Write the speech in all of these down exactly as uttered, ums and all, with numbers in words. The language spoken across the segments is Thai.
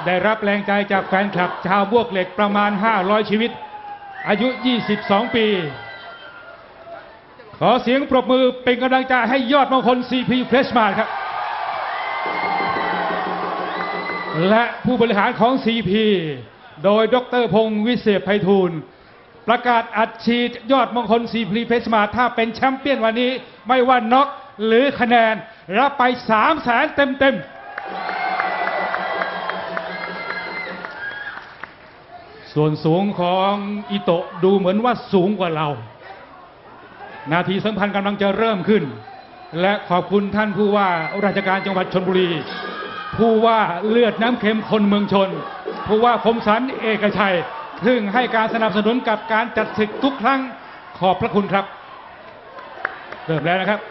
ได้รับแรงใจจากแฟนคลับชาวบวกเหล็กประมาณห้าร้อยชีวิตอายุยี่สิบสองปีขอเสียงปรบมือเป็นกำลังใจให้ยอดมงคล ซี พี Freshman ครับและผู้บริหารของ ซี พี โดยดร.พงศ์วิเศษไพฑูรย์ประกาศอัดฉีดยอดมงคล ซี พี Freshman ถ้าเป็นแชมป์เปี้ยนวันนี้ไม่ว่าน็อกหรือคะแนนรับไป สามแสน เต็มๆส่วนสูงของอิโตะดูเหมือนว่าสูงกว่าเรานาทีสำคัญกำลังจะเริ่มขึ้นและขอบคุณท่านผู้ว่าราชการจังหวัดชลบุรีผู้ว่าเลือดน้ำเค็มคนเมืองชนผู้ว่าคมสันเอกชัยซึ่งให้การสนับสนุนกับการจัดศึกทุกครั้งขอบพระคุณครับเริ่มแล้วนะครับ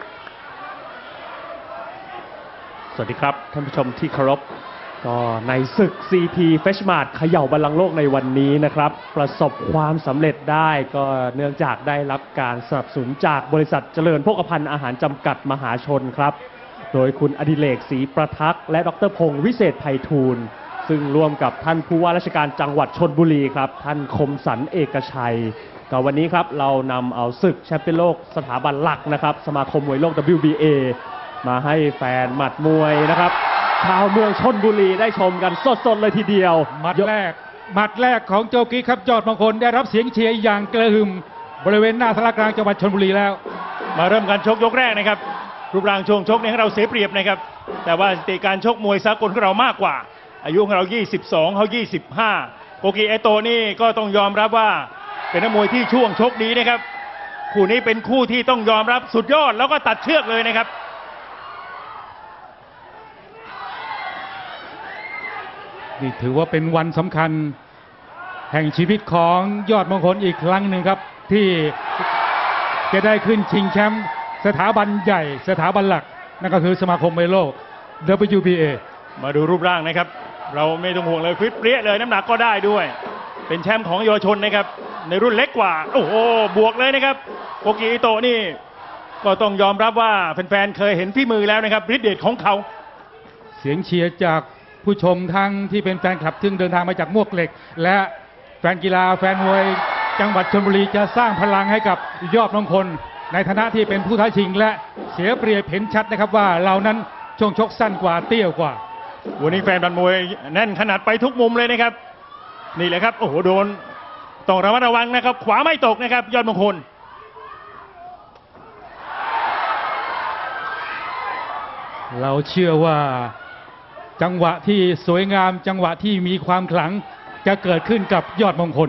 สวัสดีครับท่านผู้ชมที่เคารพก็ในศึก ซี พี Freshman เขย่าบัลลังก์โลกในวันนี้นะครับประสบความสำเร็จได้ก็เนื่องจากได้รับการสนับสนุนจากบริษัทเจริญโภคภัณฑ์อาหารจำกัดมหาชนครับโดยคุณอดิเรกศรีประทักษ์และดร.พงศ์วิเศษไพฑูรย์ซึ่งร่วมกับท่านผู้ว่าราชการจังหวัดชลบุรีครับท่านคมสันเอกชัยก็วันนี้ครับเรานำเอาศึกแชมเปี้ยนโลกสถาบันหลักนะครับสมาคมมวยโลก ดับเบิลยู บี เอ มาให้แฟนหมัดมวยนะครับชาวเมืองชลบุรีได้ชมกันสดๆเลยทีเดียวหมัดแรกหมัดแรกของโจกี้ครับยอดมงคลได้รับเสียงเชียร์อย่างกระหึ่มบริเวณหน้าสารกลางจังหวัดชลบุรีแล้วมาเริ่มการชกยกแรกนะครับรูปร่างช่วงชกเนี่ยเราเสียเปรียบนะครับแต่ว่าสถิติการชกมวยสากลของเรามากกว่าอายุของเรายี่สิบสองเขายี่สิบห้าโกกิเอโตะนี่ก็ต้องยอมรับว่าเป็นนักมวยที่ช่วงชกดีนะครับคู่นี้เป็นคู่ที่ต้องยอมรับสุดยอดแล้วก็ตัดเชือกเลยนะครับนี่ถือว่าเป็นวันสำคัญแห่งชีวิตของยอดมงคลอีกครั้งหนึ่งครับที่จะได้ขึ้นชิงแชมป์สถาบันใหญ่สถาบันหลักนั่นก็คือสมาคมมวยโลก ดับเบิลยู บี เอมาดูรูปร่างนะครับเราไม่ต้องห่วงเลยฟิตเปรี้ยเลยน้ำหนักก็ได้ด้วยเป็นแชมป์ของเยาวชนนะครับในรุ่นเล็กกว่าโอ้โหบวกเลยนะครับโกกิอิโตะนี่ก็ต้องยอมรับว่าแฟนๆเคยเห็นฝีมือแล้วนะครับฤทธิ์เดชของเขาเสียงเชียร์จากผู้ชมทั้งที่เป็นแฟนคลับซึ่งเดินทางมาจากมวกเหล็กและแฟนกีฬาแฟนมวยจังหวัดชลบุรีจะสร้างพลังให้กับยอดมงคลในฐานะที่เป็นผู้ท้าชิงและเสียเปรียบเห็นชัดนะครับว่าเรานั้นช่วงชกสั้นกว่าเตี้ยกว่าวันนี้แฟนบันมวยแน่นขนาดไปทุกมุมเลยนะครับนี่แหละครับโอ้โหโดนต้องระมัดระวังนะครับขวาไม่ตกนะครับยอดมงคลเราเชื่อว่าจังหวะที่สวยงามจังหวะที่มีความขลังจะเกิดขึ้นกับยอดมงคล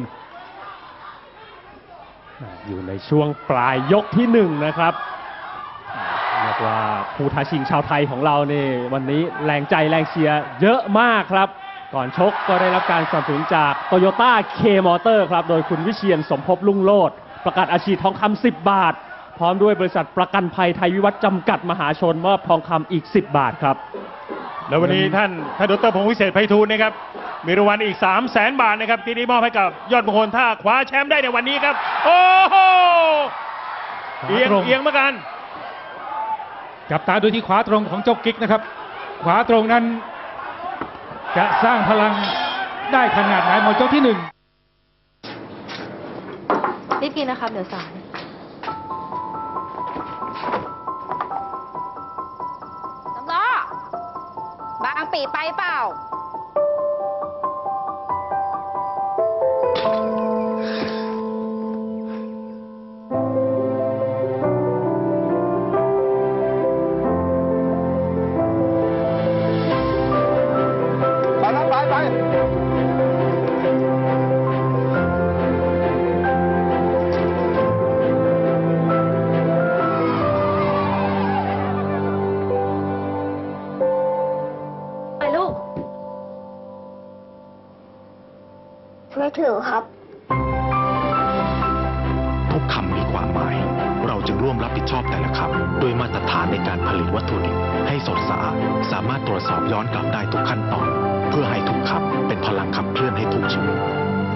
อยู่ในช่วงปลายยกที่หนึ่งนะครับเรียกว่าผู้ท้าชิงชาวไทยของเราเนี่ยวันนี้แรงใจแรงเชียร์เยอะมากครับก่อนชกก็ได้รับการสนับสนุนจากโตโยต้าเคมอเตอร์ครับโดยคุณวิเชียรสมภพลุ่งโลดประกาศอาชีพทองคำสิบบาทพร้อมด้วยบริษัทประกันภัยไทยวิวัฒน์จำกัดมหาชนมอบทองคำอีกสิบบาทครับแล้ววันนี้ท่านท่านดร.พงศ์วิเศษไพฑูรย์นะครับมีรางวัลอีก สามแสน บาทนะครับที่นี้มอบให้กับยอดมงคลถ้าคว้าแชมป์ได้ในวันนี้ครับโอ้โหเอียงเอียงเหมือนกันจับตาดูที่ขวาตรงของเจ้ากิ๊กนะครับขวาตรงนั้นจะสร้างพลังได้ขนาดไหนหมดยกที่หนึ่งรีบกินนะครับเดี๋ยวสายสำล้อบางปีไปเปล่าไม่ถึงครับทุกคำมีความหมายเราจึงร่วมรับผิดชอบแต่ละคำด้วยมาตรฐานในการผลิตวัตถุดิบให้สดสะอาดสามารถตรวจสอบย้อนกลับได้ทุกขั้นตอนเพื่อให้ทุกคำเป็นพลังขับเคลื่อนให้ทุกชีวิต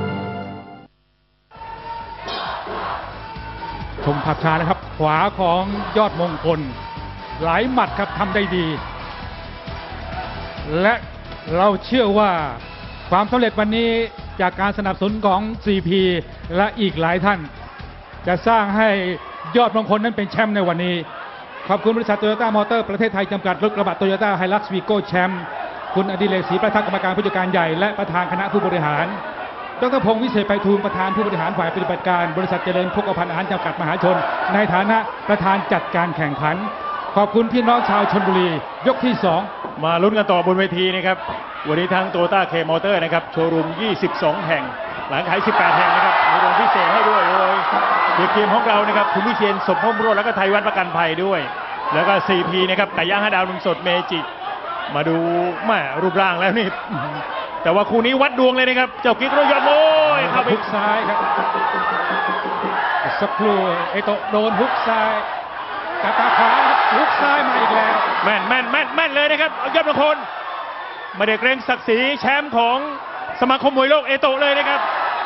ชมภาพช้านะครับขวาของยอดมงคลหลายหมัดครับทำได้ดีและเราเชื่อว่าความสำเร็จวันนี้จากการสนับสนุนของ ซี พี และอีกหลายท่าน จะสร้างให้ยอดมงคลนั้นเป็นแชมป์ในวันนี้ขอบคุณบริษัทโตโยต้ามอเตอร์ประเทศไทยจำกัดรถกระบะโตโยต้าไฮลักซ์วีโก้แชมป์คุณอดิเรกศรีประทักษ์กรรมการผู้จัดการใหญ่และประธานคณะผู้บริหารดรพงศ์วิเศษไพฑูรย์ประธานผู้บริหารฝ่ายปฏิบัติการบริษัทเจริญโภคภัณฑ์อาหารจำกัดมหาชนในฐานะประธานจัดการแข่งขันขอบคุณพี่น้องชาวชลบุรียกที่สองมาลุ้นกันต่อบนเวทีนะครับวันนี้ทั้งโตโยต้าเคมอเตอร์นะครับโชว์รูมยี่สิบสองแห่งหลังขายสิบแปดแห่งนะครับมีรางวัลพิเศษให้ด้วยโดยเด็กทีมของเรานะครับคุณวิเชียรสมพงษ์โรจน์และก็ไทยวัฒน์ประกันภัยด้วยแล้วก็ ซี พี นะครับไก่ย่างห้าดาวนมสดเมจิมาดูแม่รูปร่างแล้วนี่แต่ว่าคู่นี้วัดดวงเลยนะครับเจ้ากิ๊กโรยอนโอ้ยเข้าไปฮุกซ้ายครับสักครู่ไอโตโดนฮุกซ้ายกลับมาขวาครับฮุกซ้ายมาอีกแล้วแม่นแม่นแม่นแม่นเลยนะครับยอดมงคลไม่ได้เกรงศักดิ์ศรีแชมป์ของสมาคมมวยโลกเอโตะเลยนะครับ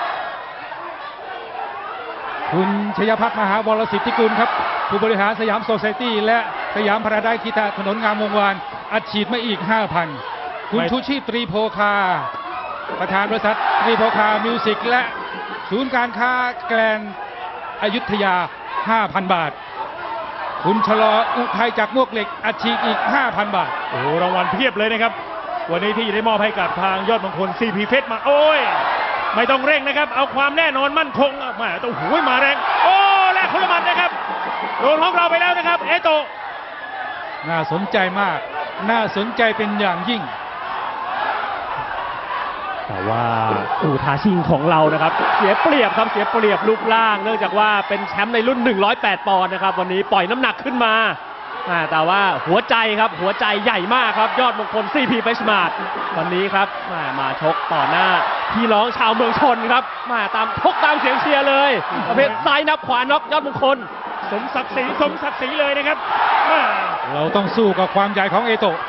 คุณชยพัฒน์มหาวรสิทธิกุลครับผู้บริหารสยามโซไซตี้และสยามพาราไดซ์กีฬาถนนงามวงวานอัดฉีดมาอีก ห้าพัน คุณชูชีพตรีโพคาประธานบริษัทตรีโพคามิวสิกและศูนย์การค้าแกลนอยุธยา ห้าพัน บาทคุณชลออุทัยจากมวกเหล็กอัดฉีดอีก ห้าพัน บาทโอ้รางวัลเพียบเลยนะครับวันนี้ที่ได้มอบให้กับทางยอดมงคล ซี พี เฟสมาโอ้ยไม่ต้องเร่งนะครับเอาความแน่นอนมั่นคงมาต้องหูยมาแรงโอ้แลกคนละหมัดนะครับโดนของเราไปแล้วนะครับเอโตะน่าสนใจมากน่าสนใจเป็นอย่างยิ่งแต่ว่าอู่ท้าชิงของเรานะครับเสียเปรียบครับเสียเปรียบรูปร่างเนื่องจากว่าเป็นแชมป์ในรุ่นหนึ่งร้อยแปดปอนด์นะครับวันนี้ปล่อยน้ำหนักขึ้นมาแต่ว่าหัวใจครับหัวใจใหญ่มากครับยอดมงคล ซี พี เฟชมาร์ทวันนี้ครับมามาชกต่อหน้าพี่น้องชาวเมืองชนครับมาตามทกตามเสียงเชียร์เลยประเภทซ้ายนับขวาน็อกยอดมงคลสมศักดิ์ศรีสมศักดิ์ศรีเลยนะครับเราต้องสู้กับความใหญ่ของเอโตะ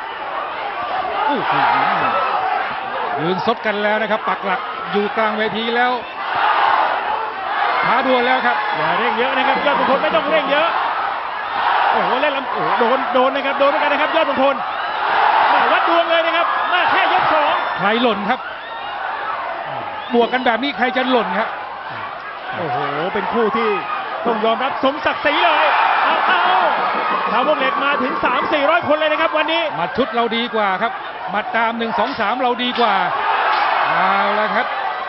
ยืนซดกันแล้วนะครับปักหลักอยู่กลางเวทีแล้วท้าดวลแล้วครับอย่าเร่งเยอะนะครับยอดมงคลไม่ต้องเร่งเยอะโอ้โหเล่นลำโอ้โดนโดนนะครับโดนเหมือนกันนะครับยอดมงคลมาวัดดวงเลยนะครับมาแค่ยกสองใครหล่นครับบวกกันแบบนี้ใครจะหล่นครับโอ้โหเป็นคู่ที่ต้องยอมรับสมศักดิ์ศรีเลยเอาเอาชาววงเหล็กมาถึง สามสี่ร้อย คนเลยนะครับวันนี้มัดชุดเราดีกว่าครับมัดตามหนึ่ง สอง สามเราดีกว่าเอาละครับ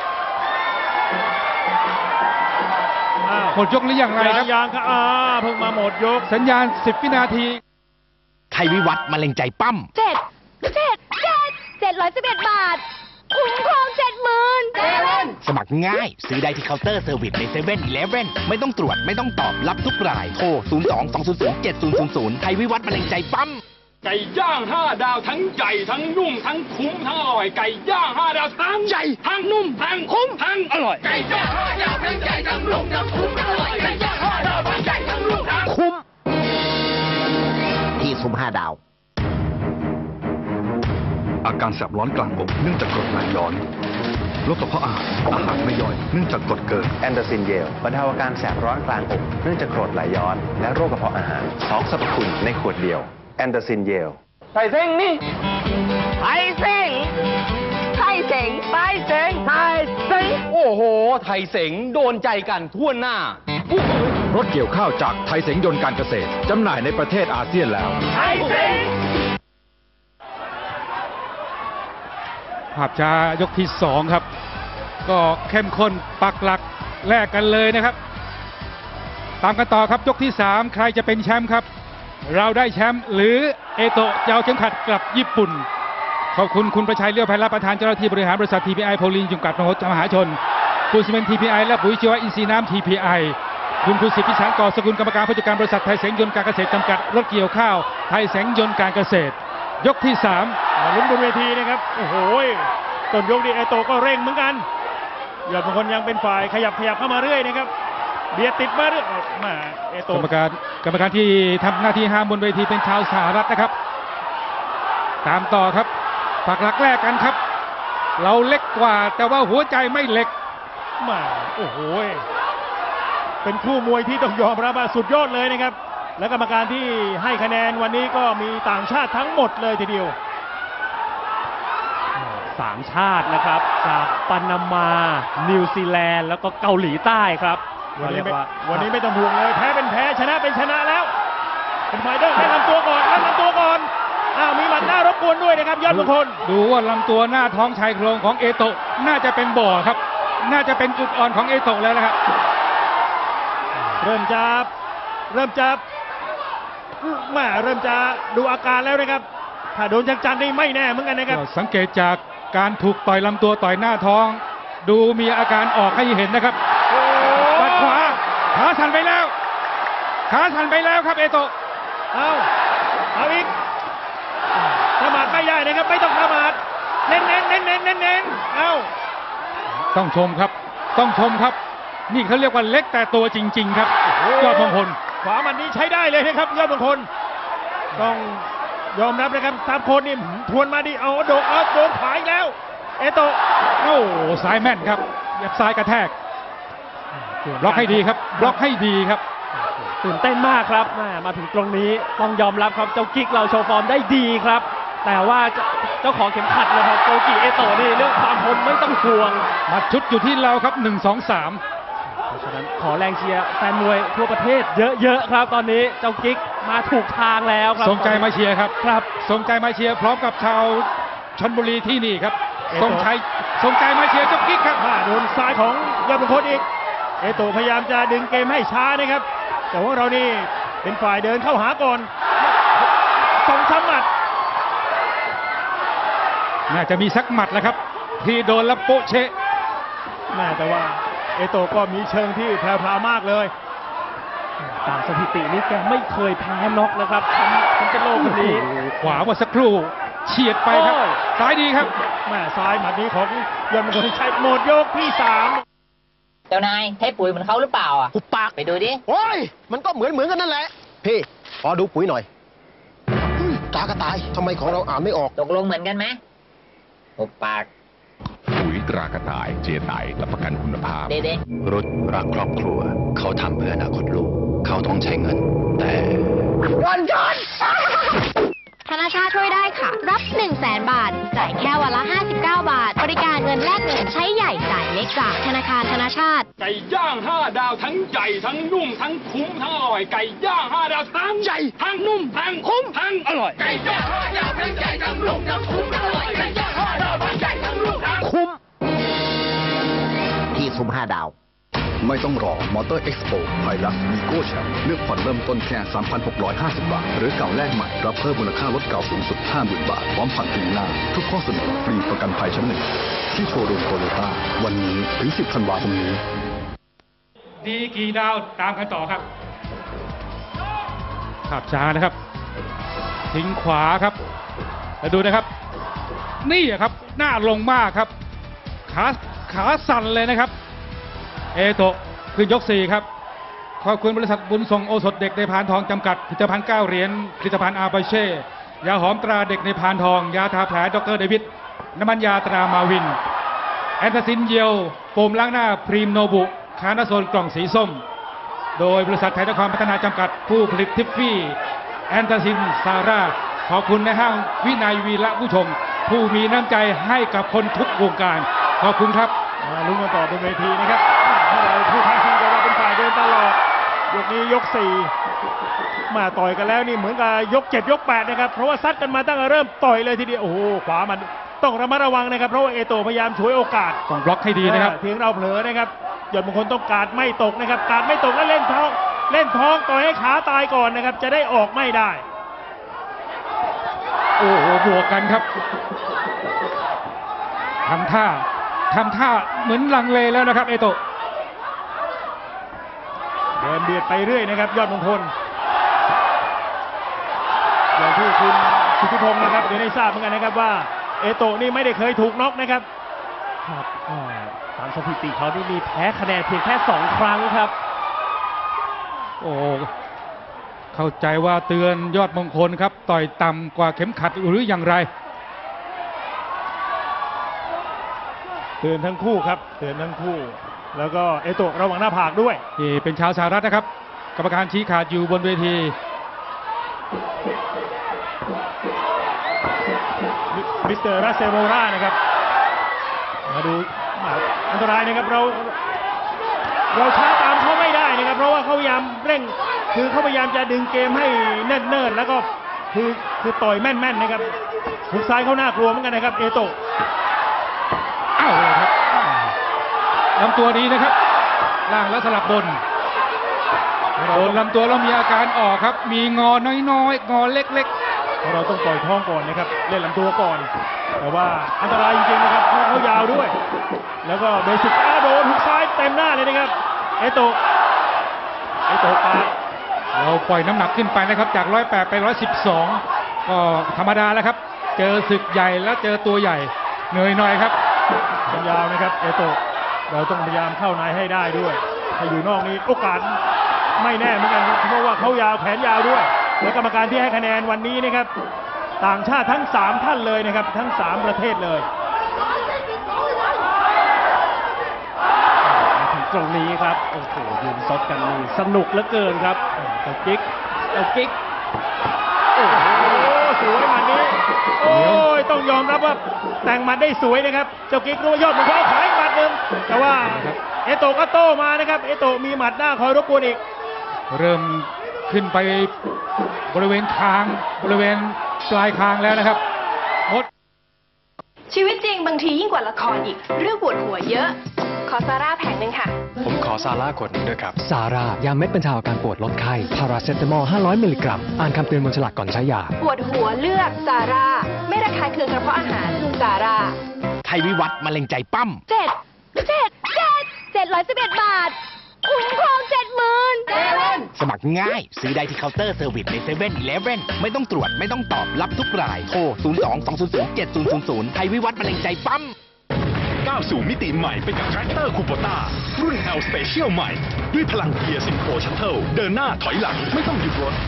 หมดยกหรือยังไรครับยังครับอ่าเพิ่งมาหมดยกสัญญาณสิบวินาทีไทยวิวัฒน์มะเร็งใจปั้มเจ็ดเจ็ดเจ็ดเจ็ดร้อยสิบเอ็ดบาทคุ้มครองเจ็ดหมื่นสมัครง่ายซื้อได้ที่เคาน์เตอร์เซอร์วิสในเซเว่นอีเลฟเว่นไม่ต้องตรวจไม่ต้องตอบรับทุกรายโทรศูนย์ สอง สอง ศูนย์ ศูนย์ เจ็ด ศูนย์ ศูนย์ ศูนย์ไทยวิวัฒน์มะเร็งใจปั้มไก่ย่างห้าดาวทั้งใหญ่ทั้งนุ่มทั้งคุ้มทั้งอร่อยไก่ย่างห้าดาวทั้งใหญ่ทั้งนุ่มทั้งคุ้มทั้งอร่อยไก่ย่างห้าดาวทั้งใหญ่ทั้งนุ่มทั้งคุ้มทั้งอร่อยไก่ย่างห้าดาวทั้งใหญ่ทั้งนุ่มทั้งคุ้มที่ซุ้มห้าดาวอาการแสบร้อนกลางอกเนื่องจากกรดไหลย้อนโรคกระเพาะอาหารอาหารไม่ย่อยเนื่องจากกรดเกินแอนโดซินเยลบรรเทาอาการแสบร้อนกลางอกเนื่องจากกรดไหลย้อนและโรคกระเพาะอาหารสองสรรพคุณในขวดเดียวแอนโดซินเยลไทยเซ็งนี่ไทยเซ็งไทยเซ็งไทยเซ็งไทยเซ็งโอ้โหไทยเซ็งโดนใจกันทั่วหน้ารถเกี่ยวข้าวจากไทยเซ็งยนต์การเกษตรจำหน่ายในประเทศอาเซียนแล้วไทยเซ็งภาพช้ายกที่สองครับก็เข้มข้นปักหลักแลกกันเลยนะครับตามกันต่อครับยกที่สามใครจะเป็นแชมป์ครับเราได้แชมป์หรือเอโตะจะเอาเข็มขัดกลับญี่ปุ่นขอบคุณคุณประชัยเลี้ยวไพรัตน์ประธานเจ้าหน้าที่บริหารบริษัท ที พี ไอ โพลินจำกัดมหาชนคุณซีเมนต์ ที พี ไอ และปุ๋ยชีวอินทรีย์น้ำ ที พี ไอ คุณภูสิทธิ์พิสารก่อสกุลกรรมการผู้จัดการบริษัทไทยแสงยนต์การเกษตรจำกัดรถเกี่ยวข้าวไทยแสงยนต์การเกษตรยกที่สามลุ้นบนเวทีนะครับโอ้โหต้นยกนี้เอโตะก็เร่งเหมือนกันยอดมงคลยังเป็นฝ่ายขยับขยับเข้ามาเรื่อยนะครับเบียดติดมาเรื่อยมาเอโตะกรรมการกรรมการที่ทำหน้าที่ห้ามบนเวทีเป็นชาวสหรัฐนะครับตามต่อครับปักหลักแรกกันครับเราเล็กกว่าแต่ว่าหัวใจไม่เล็กมาโอ้โหเป็นคู่มวยที่ต้องยอมรับว่าสุดยอดเลยนะครับและกรรมการที่ให้คะแนนวันนี้ก็มีต่างชาติทั้งหมดเลยทีเดียวสามชาตินะครับ จากปานามา นิวซีแลนด์ แล้วก็เกาหลีใต้ครับวันนี้เรียกไม่ว่าวันนี้ไม่ต้องห่วงเลย แพ้เป็นแพ้ชนะเป็นชนะแล้วเป็นไฟเดอร์ให้ลำตัวก่อนให้ลำตัวก่อนอ้าวมีหมัดหน้ารบกวนด้วยนะครับยอดมงคลดูว่าลำตัวหน้าท้องชายโครงของเอโตะน่าจะเป็นบ่อครับ น่าจะเป็นจุดอ่อนของเอโตะแล้วนะครับเริ่มจะเริ่มจะแม่เริ่มจะดูอาการแล้วนะครับถ้าโดนจังๆนี่ไม่แน่เหมือนกันนะครับก็สังเกตจากการถูกต่อยลำตัวต่อยหน้าท้อง ดูมีอาการออกให้เห็นนะครับปัดขวาขาสั่นไปแล้วขาสั่นไปแล้วครับเอโตะเอาเอาอีกประมาทไม่ได้นะครับไม่ต้องประมาทเน้นเน้นเน้นเน้นเน้นเน้นเอาต้องชมครับ ต้องชมครับ นี่เขาเรียกว่าเล็กแต่ตัวจริงๆครับยอดมงคลขวามันนี้ใช้ได้เลยนะครับยอดมงคลต้องยอมรับนะครับตามคนนี่ทวนมาดิเอาโดนเอาโดนขายแล้ว เอโตะโอ้ซ้ายแม่นครับเหยียบซ้ายกระแทกบล็อกให้ดีครับบล็อกให้ดีครับตื่นเต้นมากครับแม่มาถึงตรงนี้ต้องยอมรับครับเจ้ากิ๊กเราโชว์ฟอร์มได้ดีครับ แต่ว่าเจ้าของเข็มขัดนะครับโกกิเอโตะนี่เรื่องความคมไม่ต้องห่วงมาชุดอยู่ที่เราครับหนึ่ง สอง สามเพราะฉะนั้นขอแรงเชียร์แฟนมวยทั่วประเทศเยอะๆครับ ตอนนี้เจ้ากิ๊กมาถูกทางแล้วครับส่งใจมาเชียร์ครับครับส่งใจมาเชียร์พร้อมกับชาวชลบุรีที่นี่ครับส่งใจส่งใจมาเชียร์เจ้ากิ๊กครับโดนซ้ายของยอดมงคลอีกเอโตะพยายามจะดึงเกมให้ช้านะครับแต่ว่าเรานี่เป็นฝ่ายเดินเข้าหาก่อนสองสามหมัดน่าจะมีสักหมัดแล้วครับ ที่โดนแล้วโป๊ะเชะแม่แต่ว่าเอโตะก็มีเชิงที่แพรวๆมากเลยตามสถิตินี่แกไม่เคยแพ้น็อกนะครับทำทำเป็นโลกคนนี้ขวาเมื่อสักครู่เฉียดไปครับโอ้ยซ้ายดีครับแม่ซ้ายหมัดนี้ของยอดมงคลชัยหมดยกที่สามเจ้านายใช้ปุ๋ยเหมือนเขาหรือเปล่าอ่ะหุบปากไปดูดิโอ้ย มันก็เหมือนเหมือนกันนั่นแหละ พี่ ขอดูปุ๋ยหน่อยอืมตากระต่าย ทำไมของเราอ่านไม่ออกตกลงเหมือนกันไหมหุบปากปุ๋ยตรากระต่ายเจไตรับประกันคุณภาพเด็ดรุดรักครอบครัว เขาทำเพื่ออนาคตลูก เขาต้องใช้เงิน แต่วันจันทร์ธนาชาติช่วยได้ค่ะ รับ หนึ่งแสน บาท จ่ายแค่วันละ ห้าสิบเก้า บาท บริการเงินแลกเงินใช้ใหญ่จ่ายเล็กจากธนาคารธนาชาติไก่ย่างห้าดาวทั้งใหญ่ทั้งนุ่มทั้งคุ้มทั้งอร่อยไก่ย่างห้าดาวทั้งใหญ่ทั้งนุ่มทั้งคุ้มทั้งอร่อยไก่ย่างห้าดาวทั้งใหญ่ทั้งนุ่มทั้งคุ้มทั้งอร่อยไก่ย่างห้าดาวทั้งใหญ่ทั้งนุ่มทั้งคุ้ม ที่ซุ้มห้าดาวไม่ต้องรอมอเตอร์เอ็กซ์โปไพลัสวีโก้แชมป์เลือกผ่อนเริ่มต้นแค่ สามพันหกร้อยห้าสิบ บาท หรือเก่าแลกใหม่ รับเพิ่มมูลค่ารถเก่าสูงสุด ห้าหมื่น บาท พร้อมผ่อนปีหน้า ทุกข้อเสนอฟรีประกันภัยชั้นหนึ่งที่โชว์รูมโตโยต้าวันนี้ถึง สิบ ธันวาคมนี้ดีกี่ดาวตามกันต่อครับขับช้านะครับ ทิ้งขวาครับแล้วดูนะครับ นี่อะครับหน้าลงมากครับ ขาขาสั่นเลยนะครับ เอโตะขึ้นยกสี่ครับขอบคุณบริษัทบุญส่งโอสถเด็กในพานทองจำกัดผลิตภัณฑ์เก้าเหรียญผลิตภัณฑ์อาบาเช่ยาหอมตราเด็กในพานทองยาทาแผลดรเดวิดน้ำมันยาตรามาวินแอนตาซินเยียวโฟมล้างหน้าพรีมโนบุคานาโซนกล่องสีส้มโดยบริษัทไทยนครพัฒนาจำกัดผู้ผลิตทิฟฟี่แอนตาซินซาร่าขอบคุณในห้างวินัยวีระผู้ชมผู้มีน้ำใจให้กับคนทุกวงการขอบคุณครับมาลุ้นกันต่อบนเวทีนะครับถ้าเราผู้ท้าชิงเราเป็นฝ่ายเดินตลอดยกนี้ยกสี่มาต่อยกันแล้วนี่เหมือนกับยกเจ็ดยกแปดนะครับเพราะว่าซัดกันมาตั้งแต่เริ่มต่อยเลยทีเดียวโอ้โหขวามันต้องระมัดระวังนะครับเพราะว่าเอโตะพยายามฉวยโอกาสต้องบล็อกให้ดีนะครับเพียงเราเผลอนะครับยอดมงคลต้องการไม่ตกนะครับการไม่ตกแล้วเล่นท้องเล่นท้องต่อยให้ขาตายก่อนนะครับจะได้ออกไม่ได้โอ้โหบวกกันครับทำท่าทำท่าเหมือนลังเลแล้วนะครับเอโตะเดินเบียดไปเรื่อยนะครับยอดมงคลอย่างที่คุณสุทธิพงศ์นะครับเดี๋ยวได้ทราบเหมือนกันนะครับว่าเอโตะนี่ไม่ได้เคยถูกน็อกนะครับครับตามสถิติเขาที่มีแพ้คะแนนเพียงแค่สองครั้งครับโอ้เข้าใจว่าเตือนยอดมงคลครับต่อยต่ำกว่าเข็มขัดหรืออย่างไรเตือนทั้งคู่ครับเตือนทั้งคู่แล้วก็เอโตะระวังหน้าผากด้วยที่เป็นชาวสหรัฐนะครับกรรมการชี้ขาดอยู่บนเวทีมิสเตอร์รัสเซโรรานะครับตรายนะครับเราเราช้าตามเขาไม่ได้นะครับเพราะว่าเขาพยายามเร่งคือเขาพยายามจะดึงเกมให้เนิ่นๆแล้วก็คือคือต่อยแม่นๆนะครับหุกซ้ายเขาน่ากลัวเหมือนกันนะครับเอโตะอ้าวเลยครับลำตัวดีนะครับล่างแล้วสลับบนโดนลำตัวแล้วมีอาการออกครับมีงอน้อยๆงอเล็กๆเราต้องปล่อยท้องก่อนนะครับเล่นลำตัวก่อนแต่ว่าอันตรายจริงๆนะครับเพราะเขายาวด้วยแล้วก็เบสิกอ้าโดนหุกซ้ายเต็มหน้าเลยนะครับเอโตะเอโตะปาเราปล่อยน้ำหนักขึ้นไปนะครับจากร้อยแปดไปร้อยสิบสองก็ธรรมดาแล้วครับเจอศึกใหญ่แล้วเจอตัวใหญ่เหนื่อยหน่อยครับยาวนะครับเอโตะเราต้องพยายามเข้าในให้ได้ด้วยถ้าอยู่นอกนี้โอกาสไม่แน่เหมือนกันเพราะว่าเขายาวแขนยาวด้วยและกรรมการที่ให้คะแนนวันนี้นะครับต่างชาติทั้งสามท่านเลยนะครับทั้งสามประเทศเลยตรงนี้ครับโอ้โหยืนซดกันนี่สนุกเหลือเกินครับเจ้ากิ๊กเจ้ากิ๊กโอ้โหสวยหมัดนี้โอ้ยต้องยอมรับว่าแต่งหมัดได้สวยนะครับเจ้ากิ๊กรู้ว่ายอดมันเขาขายหมัดหนึ่งแต่ว่าเอโตะก็โต้มานะครับเอโตะมีหมัดหน้าคอยรบกวนอีกเริ่มขึ้นไปบริเวณคางบริเวณปลายคางแล้วนะครับหมดชีวิตจริงบางทียิ่งกว่าละครอีกเรื่องปวดหัวเยอะขอซาร่าแผงหนึ่งค่ะผมขอซาร่ากดด้วยครับซาร่ายาเม็ดบรรเทาอาการปวดลดไข้พาราเซตามอลห้าร้อยมิลลิกรัมอ่านคำเตือนบนฉลากก่อนใช้ยาปวดหัวเลือกซาร่าไม่ระคายเคืองกระเพาะอาหารซาร่าไทยวิวัฒน์มะเร็งใจปั้มเจ็ดเจ็ดเจ็ดเจ็ดร้อยสิบเอ็ดบาทคุ้มครองเจ็ดหมื่นสมัครง่ายซื้อได้ที่เคาน์เตอร์เซอร์วิสในเซเว่นอีเลฟเว่นไม่ต้องตรวจไม่ต้องตอบรับทุกรายโทรศูนย์ สอง สอง ศูนย์ ศูนย์ เจ็ด ศูนย์ ศูนย์ ศูนย์ไทยวิวัฒน์มะเร็งใจปั้มก้าวสู่มิติใหม่ไปกับแทรคเตอร์คูโบต้ารุ่น L Special ใหม่ด้วยพลังเกียร์ซินโครชัตเทิลเดินหน้าถอยหลังไม่ต้องหยุดรถ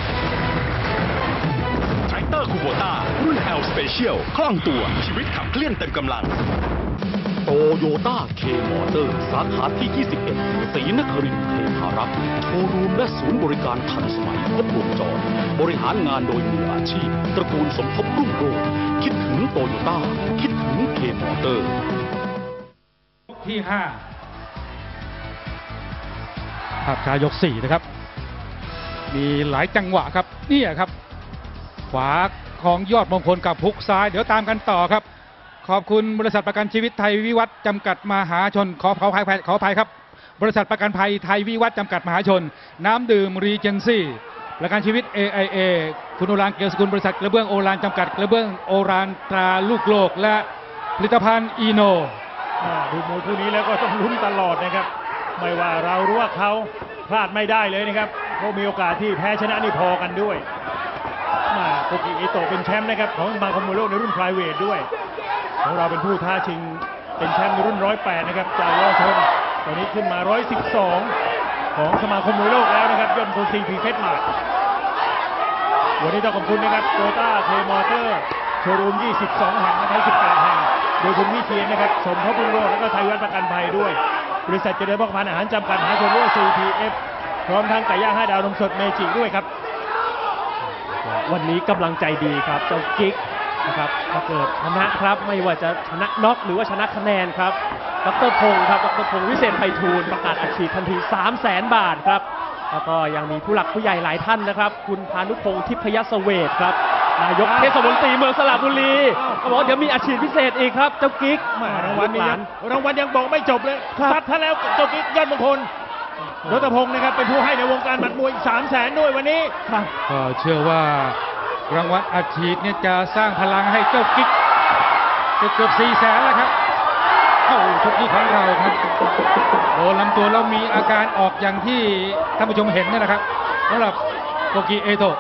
แทรคเตอร์คูโบต้ารุ่น L Special คล่องตัวชีวิตขับเคลื่อนเต็มกำลังโตโยต้าเคมอเตอร์สาขาที่ ยี่สิบเอ็ด ศรีนครินทร์เทพารักษ์โชว์รูมและศูนย์บริการทันสมัยครบวงจรบริหารงานโดยมืออาชีพตระกูลสมทบรุ่งโรจน์คิดถึงโตโยต้าคิดถึงเคมอเตอร์ที่ห้าภาพช้ายกสี่นะครับมีหลายจังหวะครับนี่ครับขวาของยอดมงคลกับฮุกซ้ายเดี๋ยวตามกันต่อครับขอบคุณบริษัทประกันชีวิตไทยวิวัฒน์จำกัดมหาชนขอขออภัยขออภัยครับบริษัทประกันภัยไทยวิวัฒน์จำกัดมหาชนน้ำดื่มรีเจนซี่ประกันชีวิต เอ ไอ เอ คุณโอรานเกียรติสกุลบริษัทกระเบื้องโอรานจำกัดกระเบื้องโอรานตราลูกโลกและผลิตภัณฑ์อีโนดูมวยคู่นี้แล้วก็ต้องลุ้นตลอดนะครับไม่ว่าเรารู้ว่าเขาพลาดไม่ได้เลยนะครับเพราะมีโอกาสที่แพ้ชนะนี่พอกันด้วยมาโกกิเอโตะเป็นแชมป์นะครับของสมาคมมวยโลกในรุ่นไพรเวทด้วยของเราเป็นผู้ท้าชิงเป็นแชมป์ในรุ่นหนึ่งร้อยแปดนะครับจากเยาวชนตอนนี้ขึ้นมาหนึ่งร้อยสิบสองของสมาคมมวยโลกแล้วนะครับยอดคนซีพีเพชรมาวันนี้ต้องขอบคุณนะครับโตโยต้าเคมอเตอร์โชว์รูมยี่สิบสองแห่งนะครับสิบแปดแห่งโดยคุณวิเชียรนะครับสมทบรุ่งโรจน์และก็ไทยวิวัฒน์ประกันภัยด้วยบริษัทเจริญพกพาอาหารจำกัดมหาชนหรือ ซี พี เอฟ พร้อมทั้งไก่ย่างห้าดาวนมสดเมจิด้วยครับวันนี้กำลังใจดีครับเจ้ากิ๊กนะครับถ้าเกิดชนะครับไม่ว่าจะชนะน็อกหรือว่าชนะคะแนนครับดร.พงศ์ครับดร.พงศ์วิเศษไพฑูรย์ประกาศอัดฉีดทันที สามแสน บาทครับแล้วก็ยังมีผู้หลักผู้ใหญ่หลายท่านนะครับคุณพานุพงศ์ทิพยเสเวทครับนายกเทศมนตรีเมืองสระบุรีเขาบอกเดี๋ยวมีอาชีพพิเศษอีกครับเจ้ากิ๊กรางวัลนี้รางวัลยังบอกไม่จบเลยซัดท่าแล้วเจ้ากิ๊กยอดมงคลดร.พงศ์นะครับเป็นผู้ให้ในวงการหมัดมวยสามแสนด้วยวันนี้ก็เชื่อว่ารางวัลอัดฉีดเนี่ยจะสร้างพลังให้เจ้ากิ๊กเกือบสี่แสนแล้วครับเข้าชกนี้ของเราครับโดนลำตัวแล้วมีอาการออกอย่างที่ท่านผู้ชมเห็นนี่แหละครับสำหรับโกกิเอโตะ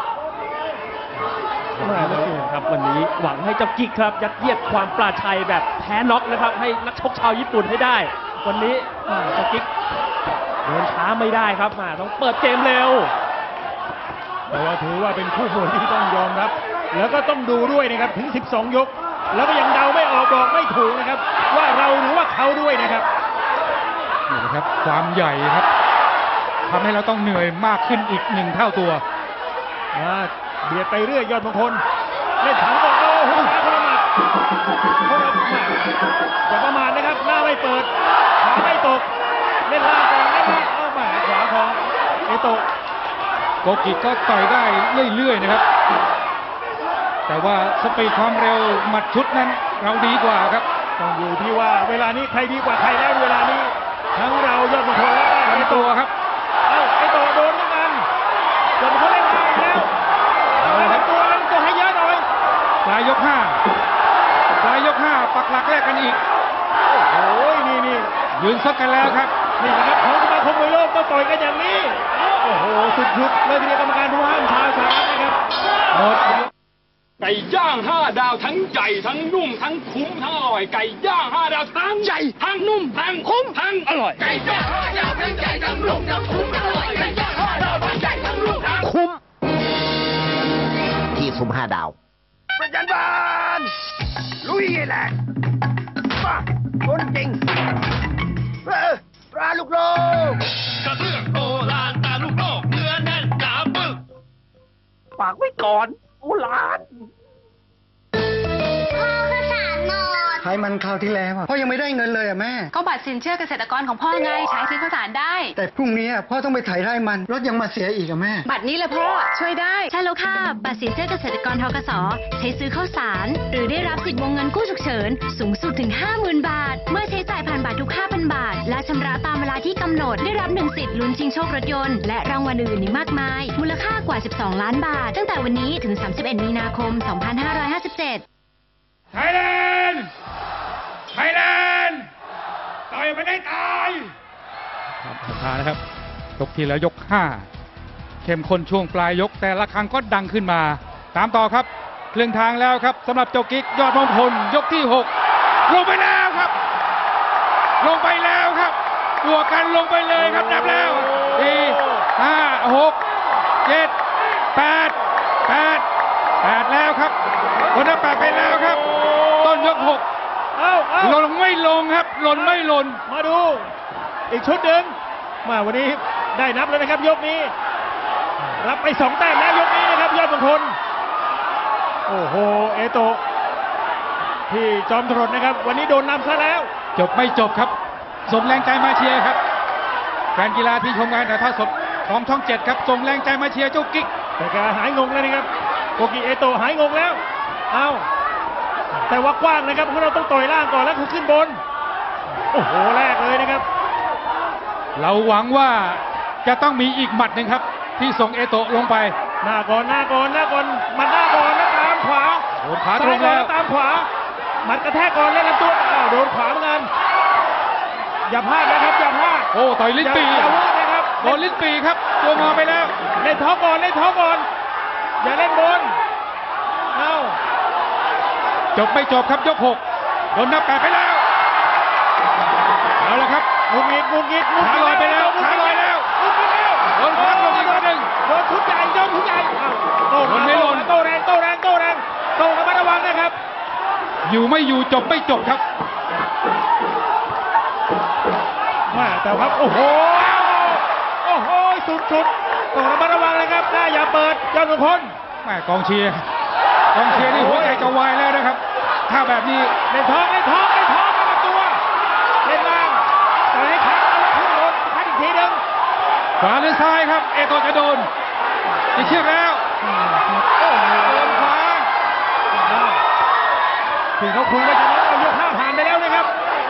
ครับวันนี้หวังให้เจ้ากิ๊กครับยัดเยียดความปราชัยแบบแพ้น็อกนะครับให้นักชกชาวญี่ปุ่นให้ได้วันนี้เจ้ากิ๊กเดินช้าไม่ได้ครับมาต้องเปิดเกมเร็วแต่ว่าถือว่าเป็นคู่มวยที่ต้องยอมรับแล้วก็ต้องดูด้วยนะครับถึงสิบสองยกแล้วก็ยังเดาไม่ออกบอกไม่ถูกนะครับว่าเราหรือว่าเขาด้วยนะครับนี่นะครับความใหญ่ครับทำให้เราต้องเหนื่อยมากขึ้นอีกหนึ่งเท่าตัวเบียดไปเรื่อยยอดมงคลเล่นถังบอกโอ้โหขาคนละหมัดคนละหมัดอย่าประมาทนะครับหน้าไม่เปิดขาไม่เล่นล่างก่อนเล่นล่างเอามาขวาของเอโตะโกกิก็ต่อยได้เรื่อยๆนะครับแต่ว่าสปีดความเร็วหมัดชุดนั้นเราดีกว่าครับต้องอยู่ที่ว่าเวลานี้ใครดีกว่าใครได้เวลานี้ทั้งเรายอดมงคลและไอโตะครับเอ้าไอโตะโดนเหมือนกันยอดมงคลเล่นล่างแล้วเอาละครับตัวเล่นตัวให้เยอะหน่อยปลายยกห้าปลายยกห้าปักหลักแรกกันอีกโอ้ยนี่นี่ยืนซักกันแล้วครับนี่นะครับของสมาคมมวยโลกมาต่อยกันอย่างนี้โอ้โหสุดๆเลยทีเดียวกรรมการผู้ห้ามชาวสหรัฐนะครับหมดไก่ย่างห้าดาวทั้งใหญ่ทั้งนุ่มทั้งคุ้มทั้งอร่อยไก่ย่างห้าดาวทั้งใหญ่ทั้งนุ่มทั้งคุ้มทั้งอร่อยไก่ย่างห้าดาวทั้งใหญ่ทั้งนุ่มทั้งคุ้มทั้งอร่อยไก่ย่างห้าดาวทั้งใหญ่ทั้งนุ่มทั้งคุ้มที่ซุ้มห้าดาวประจันบานลุยแหละมาคนจริงเออปลาลูกโลกกระเบื้องโบราณตาลูกโลกเนื้อแน่นหนาบึกฝากไว้ก่อนโบราณใช้มันคราวที่แล้วพ่อยังไม่ได้เงินเลยอ่ะแม่ก็บัตรสินเชื่อเกษตรกรของพ่อไงใช้ซื้อข้าวสารได้แต่พรุ่งนี้พ่อต้องไปไถไร่มันรถยังมาเสียอีกอ่ะแม่บัตรนี้แหละพ่อช่วยได้ใช่แล้วค่ะบัตรสินเชื่อเกษตรกรธกส.ใช้ซื้อข้าวสารหรือได้รับสิทธิ์วงเงินกู้ฉุกเฉินสูงสุดถึง ห้าหมื่น บาทเมื่อใช้จ่ายผ่านบัตรทุก ห้าพัน บาทและชำระตามเวลาที่กำหนดได้รับหนึ่งสิทธิ์ลุ้นชิงโชครถยนต์และรางวัลอื่นอีกมากมายมูลค่ากว่าสิบสองล้านบาทตั้งแต่วันนี้ถึงสามสิบเอ็ดมีนาคมสองพันห้าร้อยห้าสิบเจ็ดไทยแลนด์ไทยแลนด์ต่อยไม่ได้ตายครับทานะครับยกที่แล้วยกห้าเข้มข้นช่วงปลายยกแต่ละครั้งก็ดังขึ้นมาตามต่อครับครึ่งทางแล้วครับสำหรับโจกิ๊กยอดมงคลยกที่หกลงไปแล้วครับลงไปแล้วครับบวกกันลงไปเลยครับนับแล้วสี่ห้าหกเจ็ดแปดแปดแปดแล้วครับคนนับแปดไปแล้วครับต้นยกหกหล่นไม่ลงครับหล่นไม่หล่นมาดูอีกชุดหนึ่งมาวันนี้ได้นับแล้วนะครับยกนี้รับไปสองแต้มแล้วยกนี้นะครับยอดมงคลโอ้โหเอโตะที่จอมถนนนะครับวันนี้โดนนำซะแล้วจบไม่จบครับส่งแรงใจมาเชียร์ครับแฟนกีฬาที่ชมการถ่ายทอดสดของช่องเจ็ดครับส่งแรงใจมาเชียร์เจ้ากิ๊กแต่แกหายงงแล้วนะครับโกกิเอโตะหายงงแล้วเอาแต่ว่ากว้างนะครับเพราะเราต้องต่อยล่างก่อนแล้วขึ้นบนโอ้โหแรกเลยนะครับเราหวังว่าจะต้องมีอีกหมัดหนึ่งครับที่ส่งเอโตะลงไปหน้าก่อนหน้าก่อนหน้าก่อนมันหน้าก่อนแล้วตามขวาโดนขาตรงแล้วตามขวาหมัดกระแทกก่อนแล้วลำตัวอ้าวโดนขวาเหมือนกันอย่าพลาดนะครับอย่าพลาดโอ้ต่อยลิ้นปีอย่าพลาดนะครับโดนลิ้นปีครับตัวงอไปแล้วเล่นท้องก่อนเล่นท้องก่อนอย่าเล่นบนเอาจบไม่จบครับยกหกโดนนับแปดไปแล้วเอาละครับงุนงิดงุนงิดขาลอยไปแล้วขาลอยแล้วโดนพักลงอีกหนึ่งโดนชุดใหญ่โดนชุดใหญ่โดนไม่ลงโตแรงโตแรงโตแรงโตระมัดระวังนะครับอยู่ไม่อยู่จบไม่จบครับมาแต่ครับโอ้โหโอ้โหสุดสุดโตระมัดระวังเลยครับหน้าอย่าเปิดยอดมงคลแม่กองเชียร์กองเชียร์นี่หัวใจจะวายแล้วนะครับถ้าแบบนี้เล่นท้องเล่นท้องเล่นท้องกับตัวเล่นล่างต่อยให้ขาขึ้นบนพัดอีกทีหนึ่งขวาหรือซ้ายครับเอโตะจะโดนจะเชือกแล้วโดนขวาถึงเขาคุยว่าจะนับเอายกห้าผ่านไปแล้วนะครับ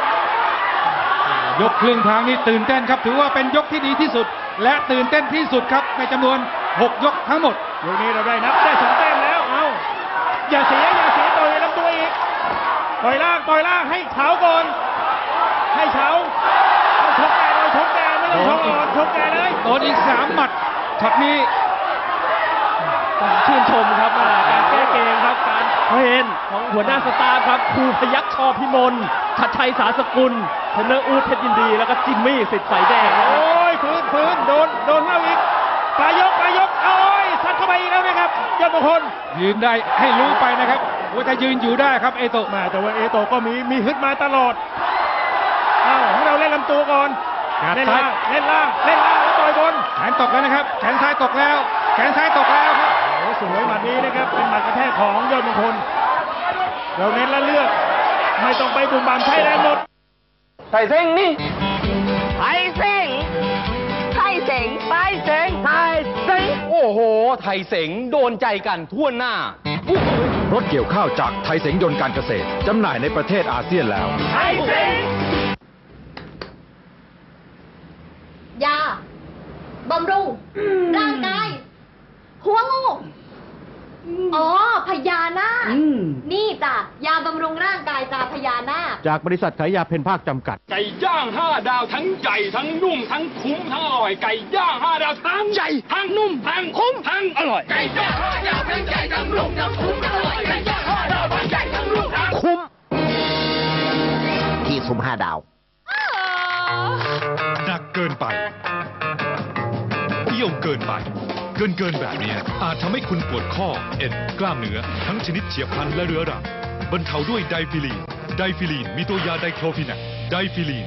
ยกครึ่งทางนี้ตื่นเต้นครับถือว่าเป็นยกที่ดีที่สุดและตื่นเต้นที่สุดครับในจำนวนหกยกทั้งหมดยกนี้เราได้นับได้สองแต้มแล้วเอาอย่าเสียอย่าเสียต่อยลำตัวอีกต่อยล่างต่อยล่างให้เฉาก่อนให้เฉาชกแกเลยชกแกไม่ต้องชกก่อนชกแกเลยโดนอีกสามหมัดช็อตนี้ชื่นชมครับการแก้เกมครับการเทรนของหัวหน้าสตาร์ครับครูพยัคฆ์ชอพิมลชัดชัยสาสกุลเทรนเนอร์อู๊ดเพชรยินดีแล้วก็จิมมี่สิทธิ์สายแดงโอ้ยพื้นพื้นโดนโดนเข้าอีกปลายยกปลายยกโอ้ยซัดเข้าไปอีกแล้วนะครับยอดมงคลยืนได้ให้รู้ไปนะครับว่าจะยืนอยู่ได้ครับเอโตะมาแต่ว่าเอโตะก็มีมีฮึดมาตลอดเอ้าให้เราเล่นลำตัวก่อนเล่นล่างเล่นล่างเล่นล่างแล้วต่อยบนแขนตกแล้วนะครับแขนซ้ายตกแล้วแขนซ้ายตกแล้วครับโอ้สวยหมัดนี้นะครับเป็นหมัดกระแทกของยอดมงคลเราเน้นและเลือกไม่ต้องไปบุ่มบามใช้แรงหมดไทยซิงนี่ไทยซิงเสงไทยเสงไทยเสงโอ้โหไทยเสงโดนใจกันทั่วหน้ารถเกี่ยวข้าวจากไทยเสงยนต์การเกษตรจำหน่ายในประเทศอาเซียนแล้วไทยเสงยาบำรุงร่างกายหัวงูอ๋อพญานาคนี่จ้ะยาบำรุงร่างกายตาพญานาคจากบริษัทขายยาเพนภาคจำกัดไก่ย่างห้าดาวทั้งใหญ่ทั้งนุ่มทั้งคุ้มทั้งอร่อยไก่ย่างห้าดาวทั้งใหญ่ทั้งนุ่มทั้งคุ้มทั้งอร่อยไก่ย่างห้าดาวทั้งใหญ่ทั้งนุ่มทั้งคุ้มทั้งอร่อยไก่ย่างห้าดาวทั้งใหญ่ทั้งนุ่มทั้งคุ้มที่ซุ้มห้าดาวหนักเกินไปเอี่ยวเกินไปเกินเกินแบบนี้อาจทำให้คุณปวดข้อเอ็นกล้ามเนื้อทั้งชนิดเฉียบพลันและเรื้อรังบรรเทาด้วยไดฟิลีนไดฟิลีนมีตัวยาไดโครฟินักไดฟิลีน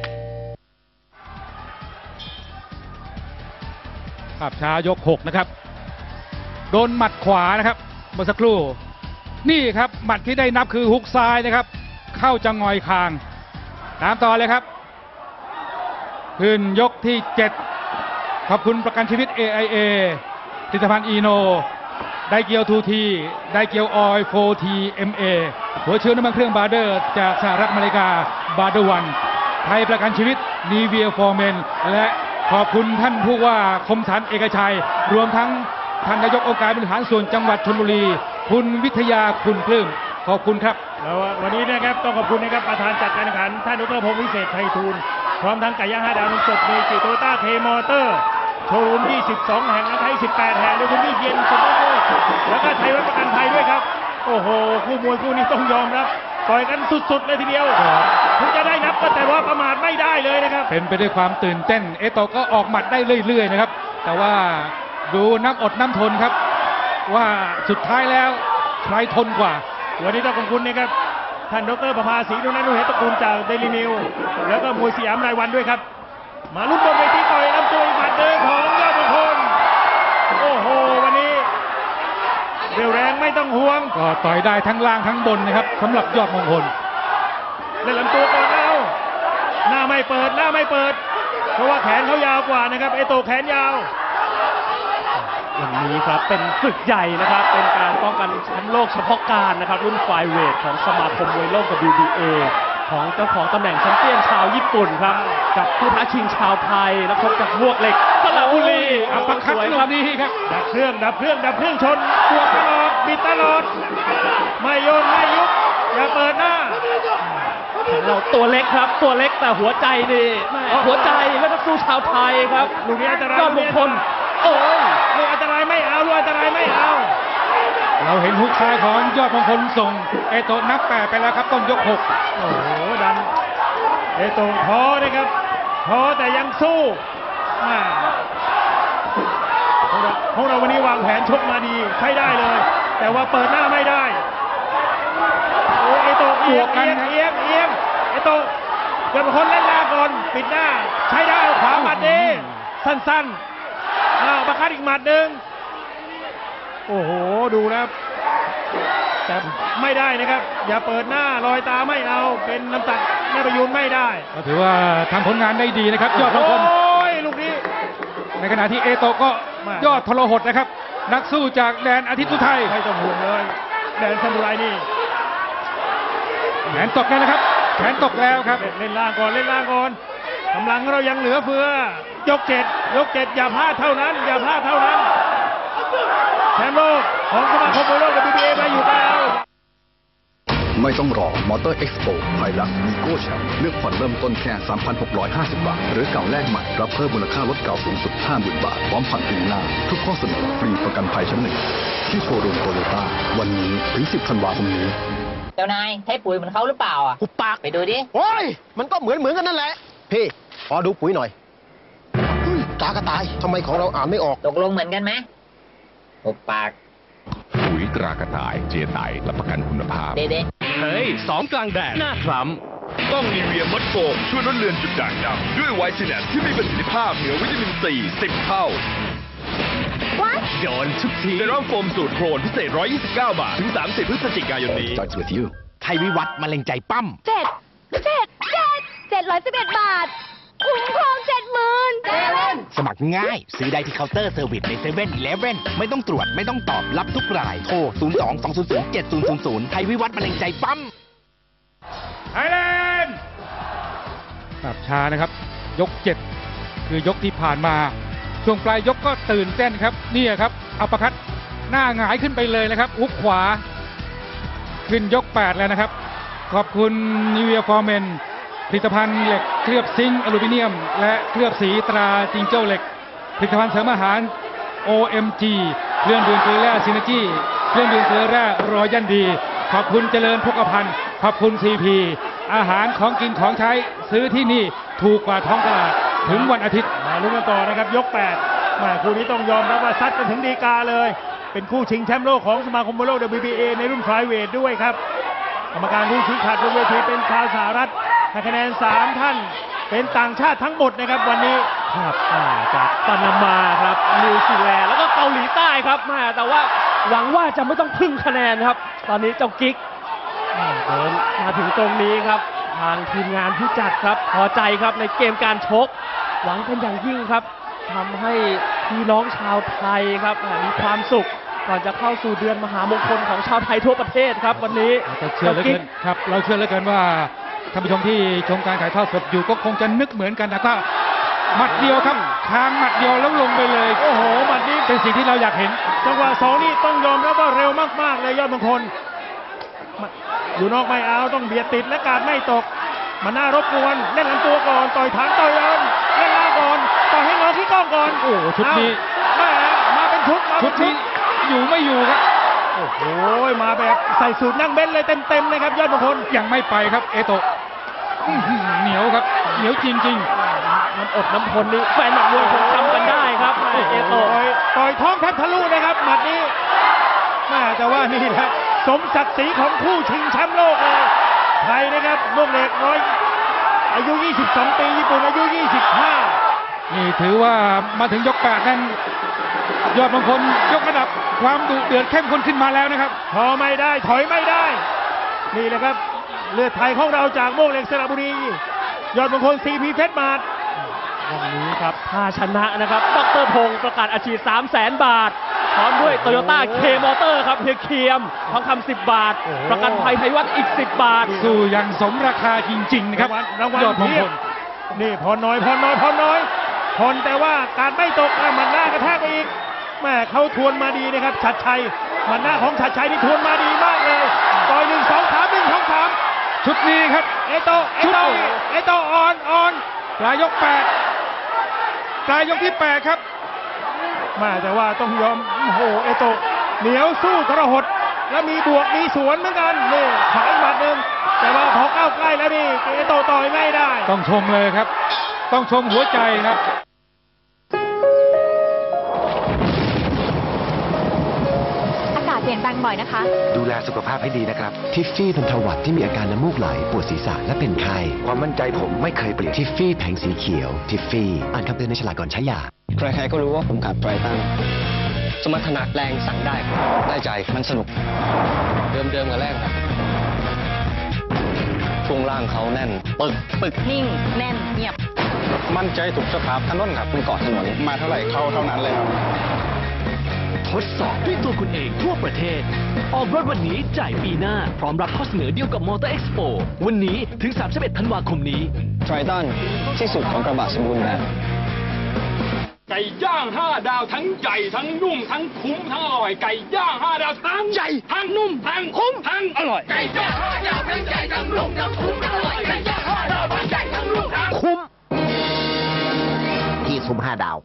ภาพช้ายกหกนะครับโดนหมัดขวานะครับเมื่อสักครู่นี่ครับหมัดที่ได้นับคือฮุกซ้ายนะครับเข้าจังงอยคางตามต่อเลยครับขึ้นยกที่เจ็ดขอบคุณประกันชีวิต เอ ไอ เอ ผลิตภัณฑ์อีโนไดเกียว ทู ที ไดเกียวออยล์ โฟร์ ที เอ็ม เอ หัวเชื้อน้ำมันเครื่องบาร์เดอร์จากสหรัฐอเมริกาบาร์เดอร์วันไทยประกันชีวิตนีเวียฟอร์เมนและขอบคุณท่านผู้ว่าคมสันเอกชัยรวมทั้งท่านนายกองค์การบริหารส่วนจังหวัดชลบุรีคุณวิทยาคุณปลื้มขอบคุณครับแล้ววันนี้นะครับต้องขอบคุณนะครับประธานจัดการแข่งขันท่านดรพงศ์วิเศษไพฑูรย์พร้อมทั้งไก่ย่างห้าดาวนมสดมีจิโตต้าเคมอเตอร์โชว์รูมยี่สิบสองแห่งและไทยสิบแปดแห่งโดยคุณพี่เย็นสุดโลกแล้วก็ไทยวัฒประกันภัยด้วยครับโอ้โหคู่มวยคู่นี้ต้องยอมรับต่อยกันสุดๆเลยทีเดียวถึงจะได้นับก็แต่ว่าประมาทไม่ได้เลยนะครับเป็นไปด้วยความตื่นเต้นเอโตะก็ออกหมัดได้เรื่อยๆนะครับแต่ว่าดูน้ำอดน้ำทนครับว่าสุดท้ายแล้วใครทนกว่าวันนี้ต้องขอบคุณนะครับท่านดรประภาศรีนุนันท์นุเหตระกูลจากเดลินิวแล้วก็มวยสยามรายวันด้วยครับมาลุ้นบนเวทีต่อยลำตัวอีกหมัดเดินของยอดมงคลโอ้โหวันนี้เร็วแรงไม่ต้องห่วงก็ต่อยได้ทั้งล่างทั้งบนนะครับสำหรับยอดมงคลเล่นลำตัวก่อนเอาหน้าไม่เปิดหน้าไม่เปิดเพราะว่าแขนเขายาวกว่านะครับเอโตแขนยาวอย่างนี้ครับเป็นศึกใหญ่นะครับเป็นการป้องกันแชมป์โลกเฉพาะการนะครับรุ่นไฟเวทของสมาคมมวยโลก ดับเบิลยู บี เอ ของเจ้าของตำแหน่งแชมเปี้ยนชาวญี่ปุ่นครับกับผู้ท้าชิงชาวไทยนักชกจากมวกเหล็กสระบุรีอัปคัตลูกนี้ครับดับเครื่องดับเครื่องดับเครื่องชนบวกตลอดบิดตลอดไม่โยนไม่ยุบอย่าเปิดหน้าเราตัวเล็กครับตัวเล็กแต่หัวใจนี่หัวใจและนักสู้ชาวไทยครับลูกนี้อันตรายยอดมงคลโอ้ยลูกอันตรายไม่เอาลูกอันตรายไม่เอาเราเห็นฮุกซ้ายของยอดมงคลส่งเอโตะนับแปดไปแล้วครับต้นยกหกโอ้โหดันเอโตะท้อนะครับท้อแต่ยังสู้ของเราวันนี้วางแผนชกมาดีใช้ได้เลยแต่ว่าเปิดหน้าไม่ได้โอ้เอโตะเอียงเอียงเอียงเอียงเอโตะยอดมงคลเล่นหน้าก่อนปิดหน้าใช้ได้ขวาหมัดดีสั้นๆอ้าวบังคับอีกหมัดหนึ่งโอ้โหดูนะครับแต่ไม่ได้นะครับอย่าเปิดหน้ารอยตาไม่เอาเป็นน้ำตัดแม่ประยูนไม่ได้ก็ถือว่าทำผลงานได้ดีนะครับยอดมงคลโอ้ยลูกนี้ในขณะที่เอโตะก็ยอดทรหดนะครับนักสู้จากแดนอาทิตย์อุทัยไม่ต้องห่วงเลยแดนซามูไรนี่แขนตกแล้วนะครับแขนตกแล้วครับเล่นล่างก่อนเล่นล่างก่อนกำลังเรายังเหลือเฟือยกเจ็ดยกเจ็ดอย่าพลาดเท่านั้นอย่าพลาดเท่านั้นแชมป์โลกของสมาคมมวยโลก ดับเบิลยู บี เอ มาอยู่แล้วไม่ต้องรอมอเตอร์เอ็กซ์โปไฮลักซ์วีโก้แชมป์เลือกผ่อนเริ่มต้นแค่ สามพันหกร้อยห้าสิบ บาทหรือเก่าแลกใหม่รับเพิ่มมูลค่ารถเก่าสูงสุด ห้าหมื่น บาทพร้อมผ่อนปีหน้าทุกข้อเสนอฟรีประกันภัยชั้นหนึ่งที่โชว์รูมโตโยต้าวันนี้ถึงสิบธันวาคมนี้เจ้านายใช้ปุ๋ยเหมือนเขาหรือเปล่าอ่ะหุบปากไปดูดิโอ้ยมันก็เหมือนเหมือนกันนั่นแหละพี่ขอดูปุ๋ยหน่อยตากระต่ายทำไมของเราอ่านไม่ออกตกลงเหมือนกันไหมหุบปากปุ๋ยตรากระต่ายเจไตรับประกันคุณภาพเด็ดเฮ้ยสองกลางแดดหน้าคล้ำต้องนีเวียมดโฟมช่วยลดเลือนจุดด่างดำด้วยไวท์ซีแนสที่มีประสิทธิภาพเหนือวิตามินซีสิบเท่าย้อนทุกทีเซรั่มโฟมสูตรโครนพิเศษหนึ่งร้อยยี่สิบเก้าบาทถึงสามสิบพฤศจิกายนนี้ไทยวิวัฒน์มะเร็งใจปั้มเจ็ดเจ็ดเจ็ดเจ็ดร้อยสิบเอ็ดบาทคุ้มครองเจ็ดหมื่นเซเว่นสมัครง่ายซื้อได้ที่เคาน์เตอร์เซอร์วิสในเซเว่นอีเลฟเว่นไม่ต้องตรวจไม่ต้องตอบรับทุกรายโทร ศูนย์ สอง สอง ศูนย์ ศูนย์ เจ็ด ศูนย์ ศูนย์ ศูนย์ ไทยวิวัฒน์มะเร็งใจปั๊มไทยแลนด์แบบช้านะครับยกเจ็ดคือยกที่ผ่านมาช่วงปลายยกก็ตื่นเต้นครับนี่ครับอัปเปอร์คัตหน้าหงายขึ้นไปเลยนะครับฮุกขวาขึ้นยกแปดแล้วนะครับขอบคุณนิเวียฟอร์เมนผลิตภัณฑ์เหล็กเคลือบซิงค์อลูมิเนียมและเคลือบสีตราจิงโจ้เหล็กผลิตภัณฑ์เสริมอาหาร โอ เอ็ม จี เครื่องดื่มเกลือแร่ซินเนจี้เครื่องดื่มเกลือแร่รอยันดีขอบคุณเจริญพุกพันธ์ขอบคุณ ซี พี อาหารของกินของใช้ซื้อที่นี่ถูกกว่าท้องตลาดถึงวันอาทิตย์มาลุ้นกันต่อนะครับยกแปดมาคู่นี้ต้องยอมรับว่าซัดกันถึงฎีกาเลยเป็นคู่ชิงแชมป์โลกของสมาคมมวยโลก ดับเบิลยู บี เอ ในรุ่นไฟเวทด้วยครับกรรมการผู้ชี้ขาดบนเวทีเป็นชาวสหรัฐให้คะแนนสามท่านเป็นต่างชาติทั้งหมดนะครับวันนี้ครับจากปานามาครับนิวซีแลนด์แล้วก็เกาหลีใต้ครับมาแต่ว่าหวังว่าจะไม่ต้องพึ่งคะแนนครับตอนนี้เจ้ากิ๊กเดินมาถึงตรงนี้ครับทางทีมงานผู้จัดครับพอใจครับในเกมการชกหวังเป็นอย่างยิ่งครับทำให้พี่น้องชาวไทยครับมีความสุขก่อนจะเข้าสู่เดือนมหามงคลของชาวไทยทั่วประเทศครับวันนี้เราเชื่อเหลือเกินครับเราเชื่อเหลือเกินว่าท่านผู้ชมที่ชมการถ่ายทอดสดอยู่ก็คงจะนึกเหมือนกันนะก็หมัดเดียวครับทางหมัดเดียวแล้วลงไปเลยโอ้โหหมัดนี้เป็นสิ่งที่เราอยากเห็นจังหวะสองนี่ต้องยอมรับว่าเร็วมากๆเลยยอดมงคลอยู่นอกไม่เอาต้องเบียดติดและการไม่ตกมันน่ารบกวนเล่นลำตัวก่อนต่อยฐานต่อยยันเล่นล่าก่อนต่อยให้น้องที่ก้องก่อนโอ้ชุดนี้มามาเป็นชุดมาชุดนี้อยู่ไม่อยู่ครับโอ้โหมาแบบใส่สูตรนั่งเบ้นเลยเต็มๆเลยครับยอดมงคลยังไม่ไปครับเอโตะเหนียวครับเหนียวจริงๆน้ำอดน้ำทนนี่แฟนหมัดมวยคงจำกันได้ครับเอโตะต่อยท้องแทบทะลุนะครับหมัดนี้แม่แต่ว่านี่แหละสมศักดิ์ศรีของคู่ชิงแชมป์โลกเลยไทยนะครับโลกเหล็กร้อยอายุยี่สิบสองปีญี่ปุ่นอายุยี่สิบห้านี่ถือว่ามาถึงยกแปดนั้นยอดมงคลยกระดับความดุเดือดเข้มข้นขึ้นมาแล้วนะครับพอไม่ได้ถอยไม่ได้นี่นะครับเลือดไทยของเราจากโมกเหล็กสระบุรียอดมงคล ซี พี เพชรมาศวันนี้ครับถ้าชนะนะครับดร.พงศ์ประกาศอาชีพ สามแสน บาทพร้อมด้วยโตโยต้าเคมอเตอร์ครับเฮียเคียมทองคำสิบบาทประกันภัยไทยวัฒน์อีกสิบบาทสู้อย่างสมราคาจริงๆนะครับยอดมงคลนี่พอน้อยพอน้อยพอน้อยพอแต่ว่าการไม่ตกมันหน้ากระแทกไปอีกแม่เขาทวนมาดีนะครับชัดชัยมันหน้าของชัดชัยนี่ทวนมาดีมากเลยต่อยหนึ่งสองสามหนึ่งสองสามชุดนี้ครับเอโตเอโตเอโตออนออนปลายยกแปดปลายยกที่แปดครับมาแต่ว่าต้องยอมโอ้โหเอโตเหนียวสู้ทรหดแล้วมีบวกมีสวนเหมือนกันนี่ขายหมัดหนึ่งแต่ว่าพอเข้าใกล้แล้วนี่เอโตต่อยไม่ได้ต้องชมเลยครับต้องชมหัวใจครับอากาศเปลี่ยนแปลงบ่อยนะคะดูแลสุขภาพให้ดีนะครับทิฟฟี่บรรเทาหวัดที่มีอาการน้ำมูกไหลปวดศีรษะและเป็นไข้ความมั่นใจผมไม่เคยเปลี่ยนทิฟฟี่แผงสีเขียวทิฟฟี่อ่านคำเตือนในฉลากก่อนใช้ยาใครๆก็รู้ว่าผมขับไตรตันสมรรถนะแรงสั่งได้ได้ใจมันสนุกเดิมๆกับแรกครับช่วงล่างเขาแน่นปึกปึกนิ่งแน่นเงียบมั่นใจถูกสภาพถนนครับมันเกาะถนนมาเท่าไหร่เข้าเท่านั้นเลยครับทดสอบด้วยตัวคุณเองทั่วประเทศออกรถวันนี้จ่ายปีหน้าพร้อมรับข้อเสนอเดียวกับมอเตอร์เอ็กซ์โปวันนี้ถึงสามสิบเอ็ดธันวาคมนี้ไตรตันที่สุดของกระบะสมบูรณ์แบบไก่ย่างห้าดาวทั้งใหญ่ทั้งนุ่มทั้งคุ้มทั้งอร่อยไก่ย่างห้าดาวทั้งใหญ่ทั้งนุ่มทั้งคุ้มทั้งอร่อยไก่ย่างห้าดาวทั้งใหญ่ทั้งนุ่มทั้งคุ้มทั้งอร่อยไก่ย่างห้าดาวทั้งใหญ่ทั้งนุ่มทั้งคุ้มที่ซุ้มห้าดาว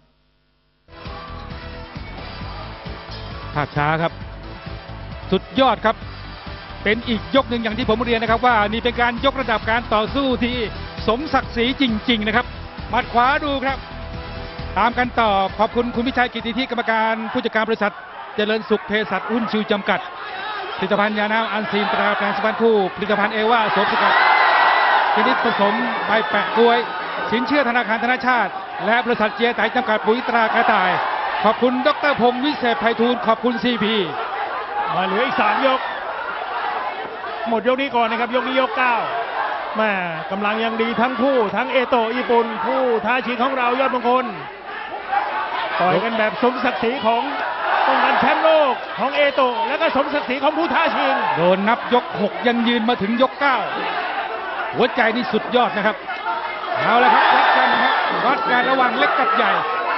ภาพช้าครับสุดยอดครับเป็นอีกยกหนึ่งอย่างที่ผมเรียนนะครับว่านี่เป็นการยกระดับการต่อสู้ที่สมศักดิ์ศรีจริงๆนะครับหมัดขวาดูครับตามกันต่อขอบคุณคุณพิชัยกิติธิกรรมการผู้จัดการบริษัทเจริญสุขเภสัชหุ้นชิวจำกัดผลิตภัณฑ์ยาน้ำอันซีนตราแปรงสีฟันคู่ผลิตภัณฑ์เอว่าโสมสกัดชนิดผสมใบแปะกล้วยสินเชื่อธนาคารธนชาติและบริษัทเจียไตจำกัดปุ๋ยตรากระต่ายขอบคุณดร.พงศ์วิเศษไพฑูรย์ขอบคุณ ซี พีมาเหลืออีกสามยกหมดยกนี้ก่อนนะครับยกนี้ยกเก้าแม่กำลังยังดีทั้งคู่ทั้งเอโตะญี่ปุ่นผู้ท้าชิงของเรายอดมงคลต่อยกันแบบสมศักดิ์ศรีของป้องกันแชมป์โลกของเอโตะแล้วก็สมศักดิ์ศรีของผู้ท้าชิงโดนนับยกหกยังยืนมาถึงยกเก้าหัวใจนี่สุดยอดนะครับเอาละครับวัดกันนะครับวัดกันระหว่างเล็กกับใหญ่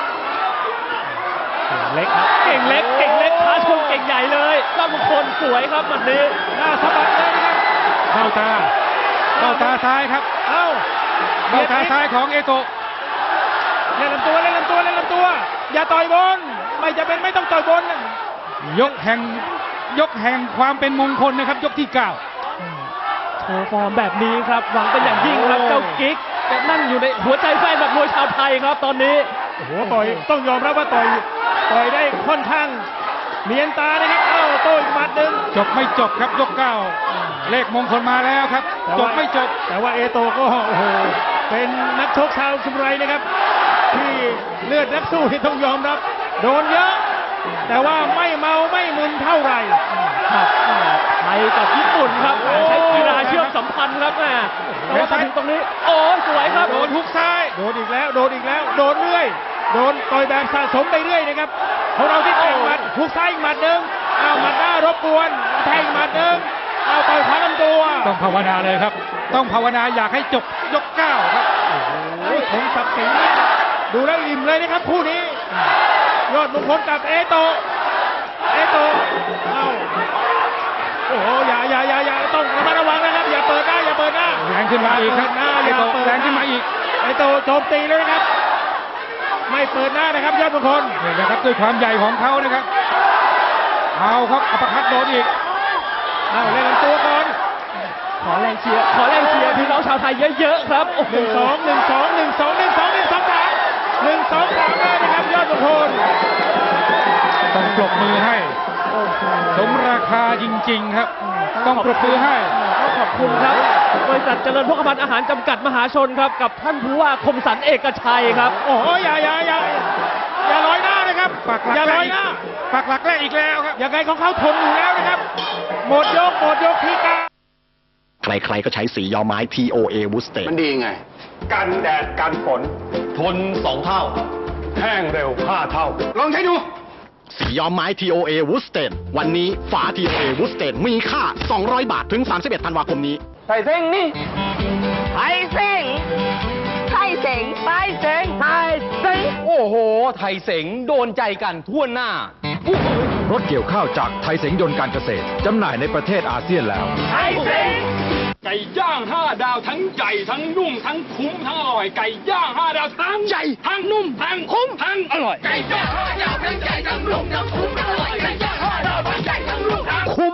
เล็กครับเก่งเล็กเก่งเล็กท้าชนเก่งใหญ่เลยยอดมงคลสวยครับวันนี้หน้าสะบัดเลยนะครับเข้าตาเข้าตาซ้ายครับเอ้าเข้าตาซ้ายของเอโตะเล่นลำตัวเล่นลำตัวเล่นลำตัวอย่าต่อยบนไม่จะเป็นไม่ต้องต่อยบนยกแห่งยกแห่งความเป็นมงคลนะครับยกที่เก้าโชว์ฟอร์มแบบนี้ครับหวังเป็นอย่างยิ่งครับเจ้ากิ๊กจะนั่งอยู่ในหัวใจแฟนแบบมวยชาวไทยครับตอนนี้โอ้โหต่อยต้องยอมรับว่าต่อยต่อยได้ค่อนข้างเนียนตานะครับเอ้าโต้อีกหมัดหนึ่งจบไม่จบครับยกเก้าเลขมงคลมาแล้วครับจบไม่จบแต่ว่าเอโตะก็โอ้โหเป็นนักชกชาวสมุไรนะครับที่เลือดนักสู้ที่ต้องยอมรับโดนเยอะแต่ว่าไม่เมาไม่มึนเท่าไหร่ครับไทยกับญี่ปุ่นครับใช้กีฬาเชื่อมสัมพันธ์ครับแม่แต่ว่าถึงตรงนี้โอ้สวยครับโดนฮุกซ้ายโดนอีกแล้วโดนอีกแล้วโดนเรื่อยโดนต่อยแบบสะสมไปเรื่อยนะครับของเราที่แต่งหมัดฮุกซ้ายอีกหมัดหนึ่งเอาหมัดหน้ารบกวนแทงหมัดหนึ่งเอาต่อยขวาลำตัวต้องภาวนาเลยครับต้องภาวนาอยากให้จบยกเก้าครับโอ้ยคงศักดิ์ศรีดูแล้วอิ่มเลยนะครับคู่นี้ยอดมงคลกับเอโตะเอโตะเอาโอ้โหอย่าอย่าอย่าอย่าต้องระมัดระวังนะครับอย่าเปิดหน้าอย่าเปิดหน้าแรงขึ้นมาอีกครับเอโตะแรงขึ้นมาอีกเอโตะโจมตีเลยนะครับไม่เปิดหน้านะครับยอดมงคลเนี่ยนะครับด้วยความใหญ่ของเขานะครับเอาครับอัปคัตโดนอีกเอาเล่นลำตัวก่อนขอแรงเชียร์ขอแรงเชียร์พี่น้องชาวไทยเยอะๆครับหนึ่งสองหนึ่งสองหนึ่งสองหนึ่งสองหนึ่งสองสามหนึ่งสองสามเลยนะครับยอดมงคลต้องปรบมือให้สมราคาจริงๆครับต้องปรบมือให้ขอบคุณครับบริษัทเจริญพกพันอาหารจำกัดมหาชนครับกับท่านผู้ว่าคมสันเอกชัยครับโอ้โหอย่าอย่าอย่าอย่าลอยหน้านะครับอย่าลอยหน้าปักหลักแรกอีกแล้วครับยังไงของเขาทนอยู่แล้วนะครับหมดยกหมดยกที่เก้าใครๆก็ใช้สีย้อมไม้ ที โอ เอ Woodstead มันดีไงกันแดดกันฝนทนสองเท่าแห้งเร็วห้าเท่าลองใช้ดูสีย้อมไม้ ที โอ เอ Woodstead วันนี้ฝา ที โอ เอ Woodstead มีค่าสองร้อยบาทถึงสามสิบเอ็ดธันวาคมนี้ไทยเซ็งนี่ไทยเซ็งไทยเซ็งไทยเซ็งไทยเซ็งโอ้โหไทยเสงโดนใจกันทั่วหน้ารถเกี่ยวข้าวจากไทยเสงยนต์การเกษตรจำหน่ายในประเทศอาเซียนแล้วไทยเซ็งไก่ย่างห้าดาวทั้งใหญ่ทั้งนุ่มทั้งคุ้มทั้งอร่อยไก่ย่างห้าดาวทั้งใหญ่ทั้งนุ่มทั้งคุ้มทั้งอร่อยไก่ย่างห้าดาวทั้งใหญ่ทั้งนุ่มทั้งคุ้มทั้งอร่อยไก่ย่างห้าดาวทั้งใหญ่ทั้งนุ่มทั้งคุ้ม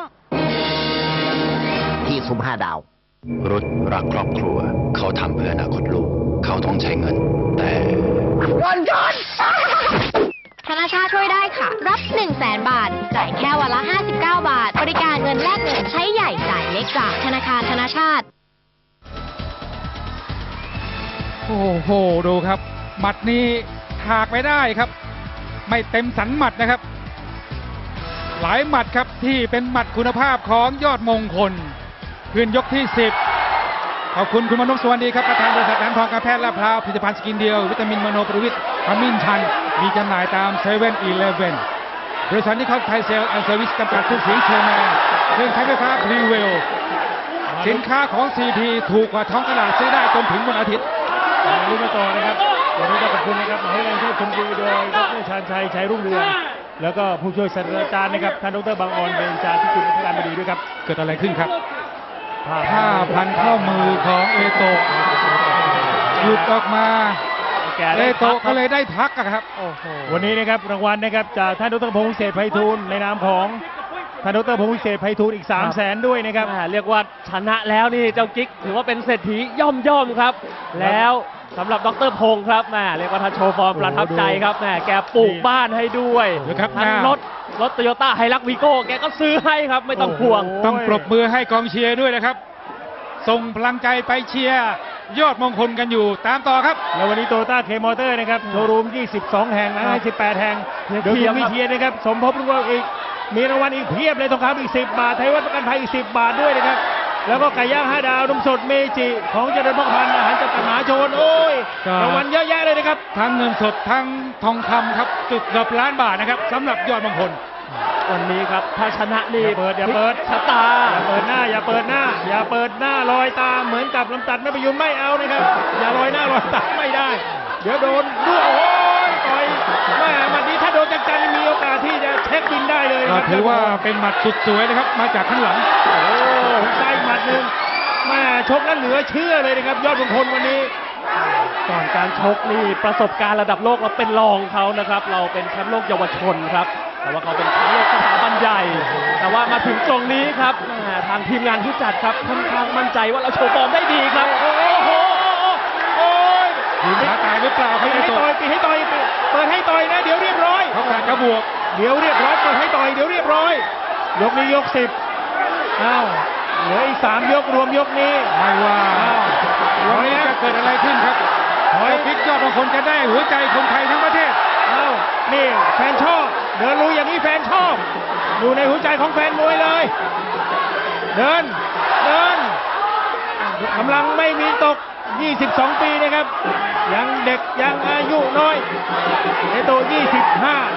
ที่ซุ้มห้าดาวรถรักครอบครัวเขาทำเพื่ออนาคตลูกเขาต้องใช้เงินแต่วันชนธนาชาติช่วยได้ค่ะรับหนึ่งแสนบาทจ่ายแค่วันละห้าสิบเก้าบาทบริการเงินแลกเงินใช้ใหญ่จ่ายเล็กจากธนาคารธนาชาติโอ้โหดูครับหมัดนี้ถากไม่ได้ครับไม่เต็มสันหมัดนะครับหลายหมัดครับที่เป็นหมัดคุณภาพของยอดมงคลคืนยกที่สิบขอบคุณคุณมนุษย์สวัสดีครับประธานบริษัทแหลมทองการแพทย์ลาดพร้าวผลิตภัณฑ์สกินเดียววิตามินมโนปรวิตขมิ้นชันมีจำหน่ายตามเซเว่นอีเลฟเว่นบริษัทนิคอนไทยเซลล์แอนด์เซอร์วิสจำกัดผู้เสียงเชียร์แมนเครื่องใช้ไฟฟ้าพรีเวลสินค้าของ ซี พี ถูกกว่าท้องตลาดซื้อได้จนถึงวันอาทิตย์ลุ้นมาต่อนะครับวันนี้ต้องขอบคุณนะครับให้แรงช่วยชมดูโดยดร.ชาญชัยชัยรุ่งเรืองแล้วก็ผู้ช่วยศาสตราจารย์นะครับท่านดร.บางออนเป็นอาจารย์ที่จุฬาลงกรณ์บดีด้วยครับเกิดอะไรขึ้นครับผ้าพันข้อมือของเอโตะหลุดออกมาเอโตะก็เลยได้พักครับวันนี้นะครับรางวัลนะครับจากท่านดร.พงษ์วิเศษไพฑูรย์ในนามของท่านดร.พงษ์วิเศษไพฑูรย์อีกสามแสนด้วยนะครับเรียกว่าชนะแล้วนี่เจ้ากิ๊กถือว่าเป็นเศรษฐีย่อมย่อมครับแล้วสำหรับดร.พงษ์ครับแม่เรียกว่าท่านโชว์ฟอร์มประทับใจครับแม่แกปลูกบ้านให้ด้วยทั้งรถรถโตโยต้าไฮรักวีโก้แกก็ซื้อให้ครับไม่ต้องห่วงต้องปรบมือให้กองเชียร์ด้วยนะครับส่งพลังใจไปเชียร์ยอดมงคลกันอยู่ตามต่อครับแล้ววันนี้โตโยต้าเคมอเตอร์นะครับโชว์รูมยี่สิบสองแห่งนะสิบแปดแห่งโดยคุณวิเทียนนะครับสมทบรวมอีกมีรางวัลอีกเพียบเลยทองคำอีกสิบบาทไทยวัฒน์ประกันภัยอีกสิบบาทด้วยนะครับแล้วก็ไก่ย่างห้าดาวนมสดเมจิของเจริญพกพันอาหารจำกัดมหาชนโอ้ยรางวัลเยอะแยะเลยนะครับทั้งเงินสดทั้งทองคำครับจุดเกือบล้านบาทนะครับสำหรับยอดมงคลวันนี้ครับถ้าชนะนี่อย่าเปิดอย่าเปิดชะตาอย่าเปิดหน้าอย่าเปิดหน้าอย่าเปิดหน้าลอยตาเหมือนกับลำตัดไม่ประยุนไม่เอานะครับอย่าลอยหน้าลอยตาไม่ได้เดี๋ยวโดนดูโอ้ยต่อยแม่วันนี้ถ้าโดนจังๆมีโอกาสที่จะเช็คบินได้เลยนะครับถือว่าเป็นหมัดสุดสวยนะครับมาจากข้างหลังโอ้ใส่หมัดหนึ่งแม่ชกนั้นเหลือเชื่อเลยนะครับยอดมงคลวันนี้ก่อนการชกนี่ประสบการณ์ระดับโลกเราเป็นรองเขานะครับเราเป็นแชมป์โลกเยาวชนครับแต่ว่าเขาเป็นแชมป์โลกสถาบันใหญ่แต่ว่ามาถึงตรงนี้ครับทางทีมงานผู้จัดครับค่อนข้างมั่นใจว่าเราโชว์ฟอร์มได้ดีครับโอ้โหโอ้ยขาตายหรือเปล่าปีให้ต่อยปีให้ต่อยเปิดให้ต่อยนะเดี๋ยวเรียบร้อยเขาการกระบวกเดี๋ยวเรียบร้อยเปิดให้ต่อยเดี๋ยวเรียบร้อยยกนี้ยกสิบอ้าวเหลืออีกสามยกรวมยกนี้ไม่ว่าวันนี้จะเกิดอะไรขึ้นครับหอยพิกยอดบางคนจะได้หัวใจคนไทยทั้งประเทศอ้าวนี่แฟนชอบเดินลุยอย่างนี้แฟนชอบอยู่ในหัวใจของแฟนมวยเลยเดินเดินกำลังไม่มีตกยี่สิบสองปีนะครับยังเด็กยังอายุน้อยในโตยี่สิบห้า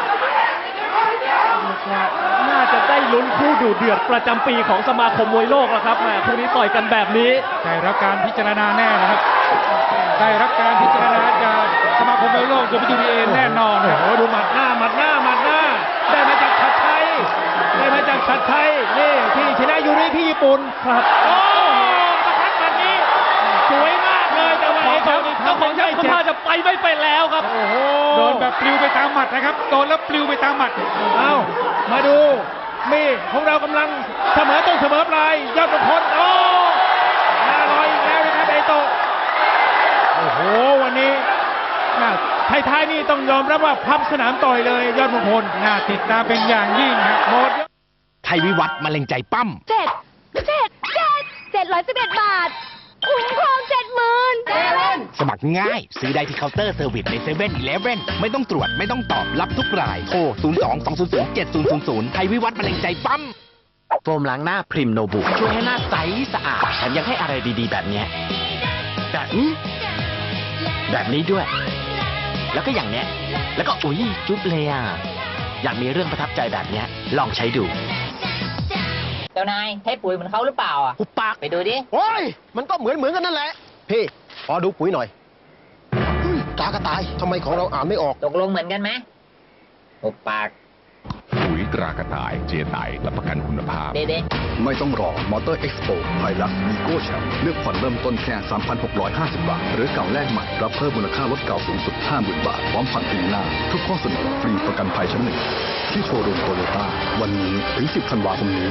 น่าจะได้ลุ้นคู่ดูเดือดประจำปีของสมาคมมวยโลกแล้วครับแม่คู่นี้ต่อยกันแบบนี้ได้รับการพิจารณาแน่นะครับได้รับการพิจารณาจากสมาคมมวยโลก ดับเบิลยู บี เอ แน่นอนโอ้โหดูหมัดหน้าหมัดหน้าหมัดหน้าได้มาจากชัดชัยได้มาจากชัดชัยนี่ที่ชนะยูริที่ญี่ปุ่นครับโอ้ประทัดแบบนี้สวยมากเลยแต่ว่าไอ้เจ้านี่ทำของช่างสภาพจะไปไม่เป็นแล้วครับโอ้โหโดนแบบปลิวไปตามหมัดนะครับโดนแล้วปลิวไปตามหมัดเอ้ามาดูมีของเรากำลังเสมอต้นเสมอปลายยอดมงคลโอ้หน้าลอยอีกแล้วนะครับไอโตโอ้โหวันนี้ท้ายๆนี่ต้องยอมรับว่าพับสนามต่อยเลยยอดมงคลน่าติดตามเป็นอย่างยิ่งครับหมดไทยวิวัฒน์มะเร็งใจปั้มเจ็ดเจ็ดเจ็ดเจ็ดร้อยสิบเอ็ดบาทคุ้มครองเจ็ดหมื่นเซเว่นสมัครง่ายซื้อได้ที่เคาน์เตอร์เซอร์วิสในเซเว่นอีเลฟเว่นไม่ต้องตรวจไม่ต้องตอบรับทุกรายโทรศูนย์ สอง สอง ศูนย์ ศูนย์ เจ็ด ศูนย์ ศูนย์ ศูนย์ไทยวิวัฒน์มะเร็งใจปั้มโฟมล้างหน้าพริมโนบุช่วยให้หน้าใสสะอาดแถมยังให้อะไรดีๆแบบนี้แบบนี้แบบนี้ด้วยแล้วก็อย่างเนี้ยแล้วก็อุ้ยจุ๊บเลยอ่ะอยากมีเรื่องประทับใจแบบเนี้ยลองใช้ดูเจ้านายใช้ปุ๋ยเหมือนเขาหรือเปล่าอ่ะหุบปากไปดูดิโอ้ยมันก็เหมือนเหมือนกันนั่นแหละพี่ขอดูปุ๋ยหน่อยกากระต่ายทำไมของเราอ่านไม่ออกตกลงเหมือนกันไหมหุบปากปุ๋ยตรากระต่ายเจไตรับประกันคุณภาพเด็ดไม่ต้องรอมอเตอร์เอ็กซ์โปไพลัสวีโก้แชมป์เลือกผ่อนเริ่มต้นแค่ สามพันหกร้อยห้าสิบ บาทหรือเก่าแลกใหม่รับเพิ่มมูลค่ารถเก่าสูงสุด ห้าหมื่น บาทพร้อมผ่อนปีหน้าทุกข้อเสนอฟรีประกันภัยชั้นหนึ่งที่โชว์รูมโตโยต้าวันนี้ถึงสิบธันวาคมนี้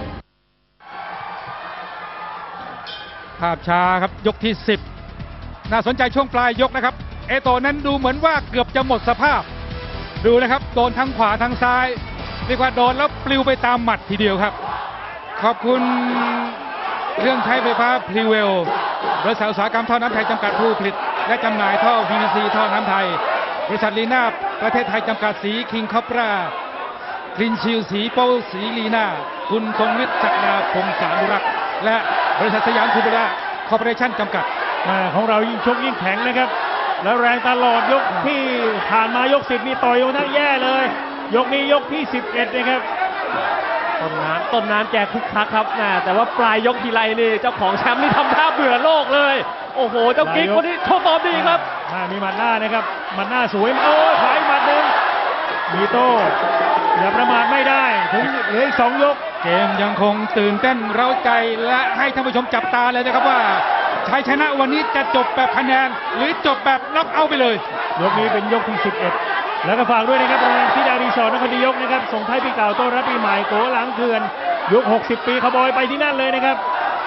ภาพช้าครับยกที่สิบน่าสนใจช่วงปลายยกนะครับเอโตนั้นดูเหมือนว่าเกือบจะหมดสภาพดูนะครับโดนทั้งขวาทั้งซ้ายเรียกว่าโดนแล้วปลิวไปตามหมัดทีเดียวครับขอบคุณเรื่องใช้ไฟฟ้าพรีเวลบริษัทอุตสาหกรรมท่อน้ำไทยจำกัดผู้ผลิตและจำหน่ายท่อ พี วี ซี ท่อน้ำไทยบริษัทลีน่าประเทศไทยจำกัดสีคิงคอปราคลินชิลสีโป้สีลีน่าคุณทรงฤทธิ์ศักดาพงศานุรักษ์และบริษัทสยามคูเบล่าคอร์ปอเรชั่นจำกัดของเรายิ่งชกยิ่งแข็งนะครับแล้วแรงตลอดยกที่ผ่านมายกสิบนี่ต่อยทั้งแย่เลยยกนี้ยกที่สิบเอ็ดนะครับต้นน้ำต้นน้ำแกคึกคักครับนะแต่ว่าปลายยกทีไรนี่เจ้าของแชมป์นี่ทำท่าเบื่อโลกเลยโอ้โหเจ้ากิ๊กคนนี้โชว์ฟอร์มดีครับมีหมัดหน้านะครับหมัดหน้าสวยโอ้ขายหมัดหนึ่งมีโต้อย่าประมาทไม่ได้ถึงเหลืออีกสองยกเกมยังคงตื่นเต้นเร้าใจและให้ท่านผู้ชมจับตาเลยนะครับว่าชัยชนะวันนี้จะจบแบบคะแนนหรือจบแบบน็อกเอาท์ไปเลยยกนี้เป็นยกที่สิบเอ็ดแล้วก็ฝากด้วยนะครับโรงแรมที่ดารีสอร์ทนครนายกนะครับส่งท้ายปีเก่าต้อนรับปีใหม่โกหลังเขื่อนยุคหกสิบปีขบอยไปที่นั่นเลยนะครับ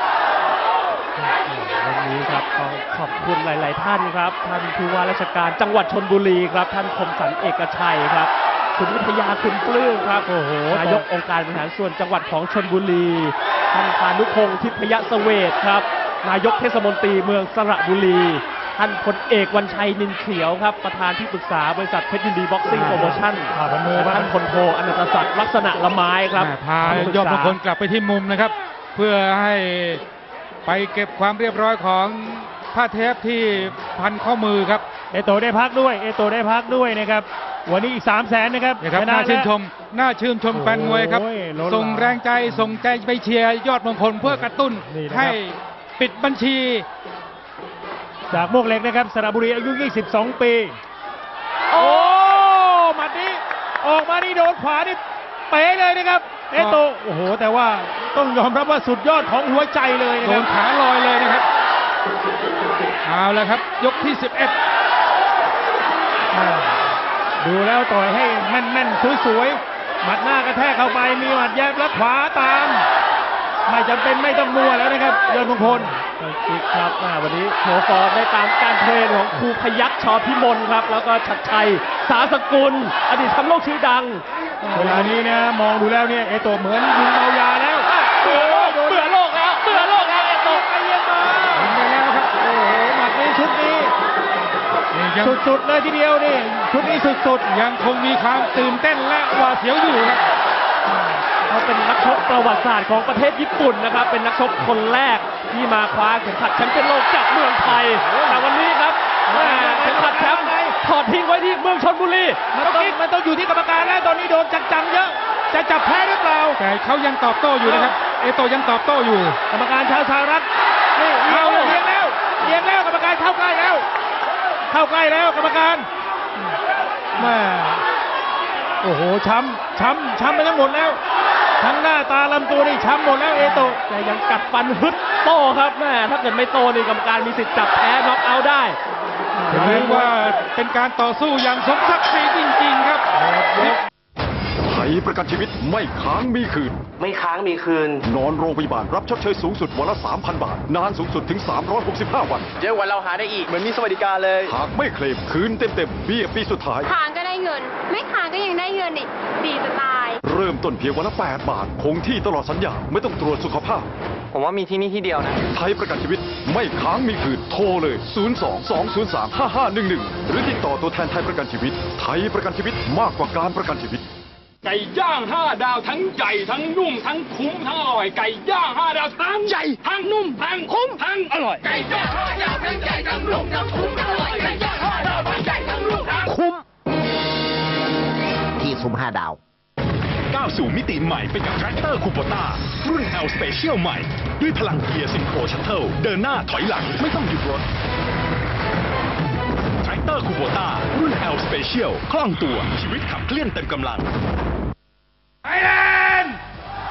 วันนี้ครับขอบคุณหลายๆท่านครับท่านผู้ว่าราชการจังหวัดชลบุรีครับท่านคมสันเอกชัยครับคุณวิทยาคุณปลื้มครับโอ้โหนายกองค์การบริหารส่วนจังหวัดของชลบุรีท่านพานุพงศ์ทิพยเสเวทครับนายกเทศมนตรีเมืองสระบุรีท่านพลเอกวันชัยนินเขียวครับประธานที่ปรึกษาบริษัทเพชรยินดีบ็อกซิ่งโปรโมชั่นท่านพลโทอนันตศักดิ์ลักษณะละไม้ครับพายอดมงคลกลับไปที่มุมนะครับเพื่อให้ไปเก็บความเรียบร้อยของผ้าเทปที่พันข้อมือครับเอโตได้พักด้วยเอโตได้พักด้วยนะครับวันนี้อีกสามแสนนะครับนะครับน่าชื่นชมน่าชื่นชมแฟนมวยครับโอ้ยล้นหลามส่งแรงใจส่งใจไปเชียร์ยอดมงคลเพื่อกระตุ้นนี่นะครับให้ปิดบัญชีจากมวกเหล็กนะครับสระบุรีอายุ ยี่สิบสอง ปี โอ้หมัดนี้ออกมานี่โดนขวานี่เป๋เลยนะครับเอโตโอ้โหแต่ว่าต้องยอมรับว่าสุดยอดของหัวใจเลยนะโดครันบขาลอยเลยนะครับเอาแล้วครับยกที่สิบเอ็ดดูแล้วต่อยให้แม่นๆสวยๆหมัดหน้ากระแทกเข้าไปมีหมัดแยบและขวาตามไม่จำเป็นไม่ต้องมัวแล้วนะครับยอดมงคลคิกครับอ่าวันนี้โชว์ฟอร์มได้ตามการเทรนของครูพยัคฆ์ชอพิมลครับแล้วก็ชัดชัยสาสกุลอดีตแชมป์โลกชื่อดังเวลานี้นะมองดูแล้วเนี่ยเอโตเหมือนยุงเมายาแล้วเบื่อโลกเบื่อโลกแล้วเบื่อโลกแล้วเอโตไปเยี่ยมมาไปแล้วครับโอ้โหหมัดนี้ชุดนี้สุดๆเลยทีเดียวนี่ชุดนี้สุดๆยังคงมีความตื่นเต้นและหวาดเสียวอยู่ครับเขาเป็นนักชกประวัติศาสตร์ของประเทศญี่ปุ่นนะครับเป็นนักชกคนแรกที่มาคว้าเข็มขัดแชมป์เป็นโลกจากเมืองไทยแต่วันนี้ครับแม่เข็มขัดแชมป์ถอดทิ้งไว้ที่เมืองชลบุรีมันต้องมันต้องอยู่ที่กรรมการแล้วตอนนี้โดนจังๆเยอะจะจับแพ้หรือเปล่าแต่เขายังตอบโต้อยู่นะครับเอโตยังตอบโต้อยู่กรรมการชาวสหรัฐนี่เอาเอียงแล้วเอียงแล้วกรรมการเข้าใกล้แล้วเข้าใกล้แล้วกรรมการแม่โอ้โหช้ำช้ำช้ำไปทั้งหมดแล้วทั้งหน้าตาลำตัวนี่ช้ำหมดแล้วเอโตแต่ยังกัดฟันฮึดโต้ครับแม่ถ้าเกิดไม่โต้นี่กรรมการมีสิทธิ์จับแพ้น็อกเอาท์ได้เรียกว่าเป็นการต่อสู้อย่างสมศักดิ์ศรีจริงๆครับไทยประกันชีวิตไม่ค้างมีคืนไม่ค้างมีคืนนอนโรงพยาบาลรับชดเชยสูงสุดวันละ สามพัน บาท นานสูงสุดถึง สามร้อยหกสิบห้า วันเยอะกว่าเราหาได้อีกเหมือนมีสวัสดิการเลยหากไม่เคลมคืนเต็มๆเบี้ยปีสุดท้ายค้างก็ได้เงิน ไม่ค้างก็ยังได้เงินอีกดีจะตายเริ่มต้นเพียงวันละ แปด บาท คงที่ตลอดสัญญาไม่ต้องตรวจสุขภาพผมว่ามีที่นี่ที่เดียวนะไทยประกันชีวิตไม่ค้างมีคืนโทรเลย ศูนย์ สอง สอง ศูนย์ สาม ห้า ห้า หนึ่ง หนึ่ง หรือติดต่อตัวแทนไทยประกันชีวิต ไทยประกันชีวิตมากกว่าการประกันชีวิตไก่ย่างห้าดาวทั้งใหญ่ทั้งนุ่มทั้งคุ้มทั้งอร่อยไก่ย่างห้าดาวทั้งใหญ่ทั้งนุ่มทั้งคุ้มทั้งอร่อยไก่ย่างห้าดาวทั้งใหญ่ทั้งนุ่มทั้งคุ้มทั้งอร่อยไก่ย่างห้าดาวทั้งใหญ่ทั้งนุ่มทั้งคุ้มที่ซุ้มห้าดาวก้าวสู่มิติใหม่ไปกับแทรคเตอร์คูโบต้ารุ่น L Special ใหม่ ด้วยพลังเกียร์ซินโครชัตเทิลเดินหน้าถอยหลังไม่ต้องหยุดรถแทรคเตอร์คูโบต้ารุ่น L Special คล่องตัวชีวิตขับเคลื่อนเต็มกำลังไทยแลนด์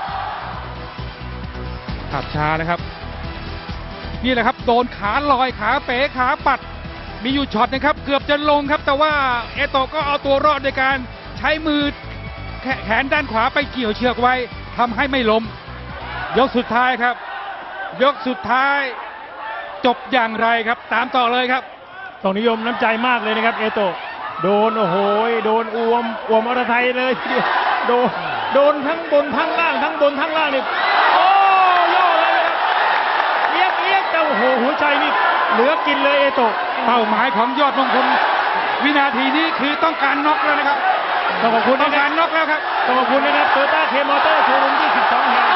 ขับช้านะครับ นี่แหละครับโดนขาลอยขาเป๋ขาปัด มีอยู่ช็อตนะครับ เกือบจะลงครับ แต่ว่าเอโตะก็เอาตัวรอดโดยการใช้มือแขแขนด้านขวาไปเกี่ยวเชือกไว้ทำให้ไม่ล้มยกสุดท้ายครับ ยกสุดท้ายจบอย่างไรครับ ตามต่อเลยครับต้องนิยมน้ำใจมากเลยนะครับเอโตะโดนโอ้โหโดนอวมอวมอรไทยเลยทีเดียวโดนโดนทั้งบนทั้งล่างทั้งบนทั้งล่างนี่โอ้ย่อเลยนะครับเอียกเอียกเจ้าโอ้โหหัวใจนี่เหลือกินเลยเอโตะเป้าหมายของยอดมงคลวินาทีนี้คือต้องการน็อกแล้วนะครับต้องขอบคุณต้องการน็อกแล้วครับต้องขอบคุณนะครับโตโยต้าเคมอเตอร์โชว์รูมยี่สิบสองแห่ง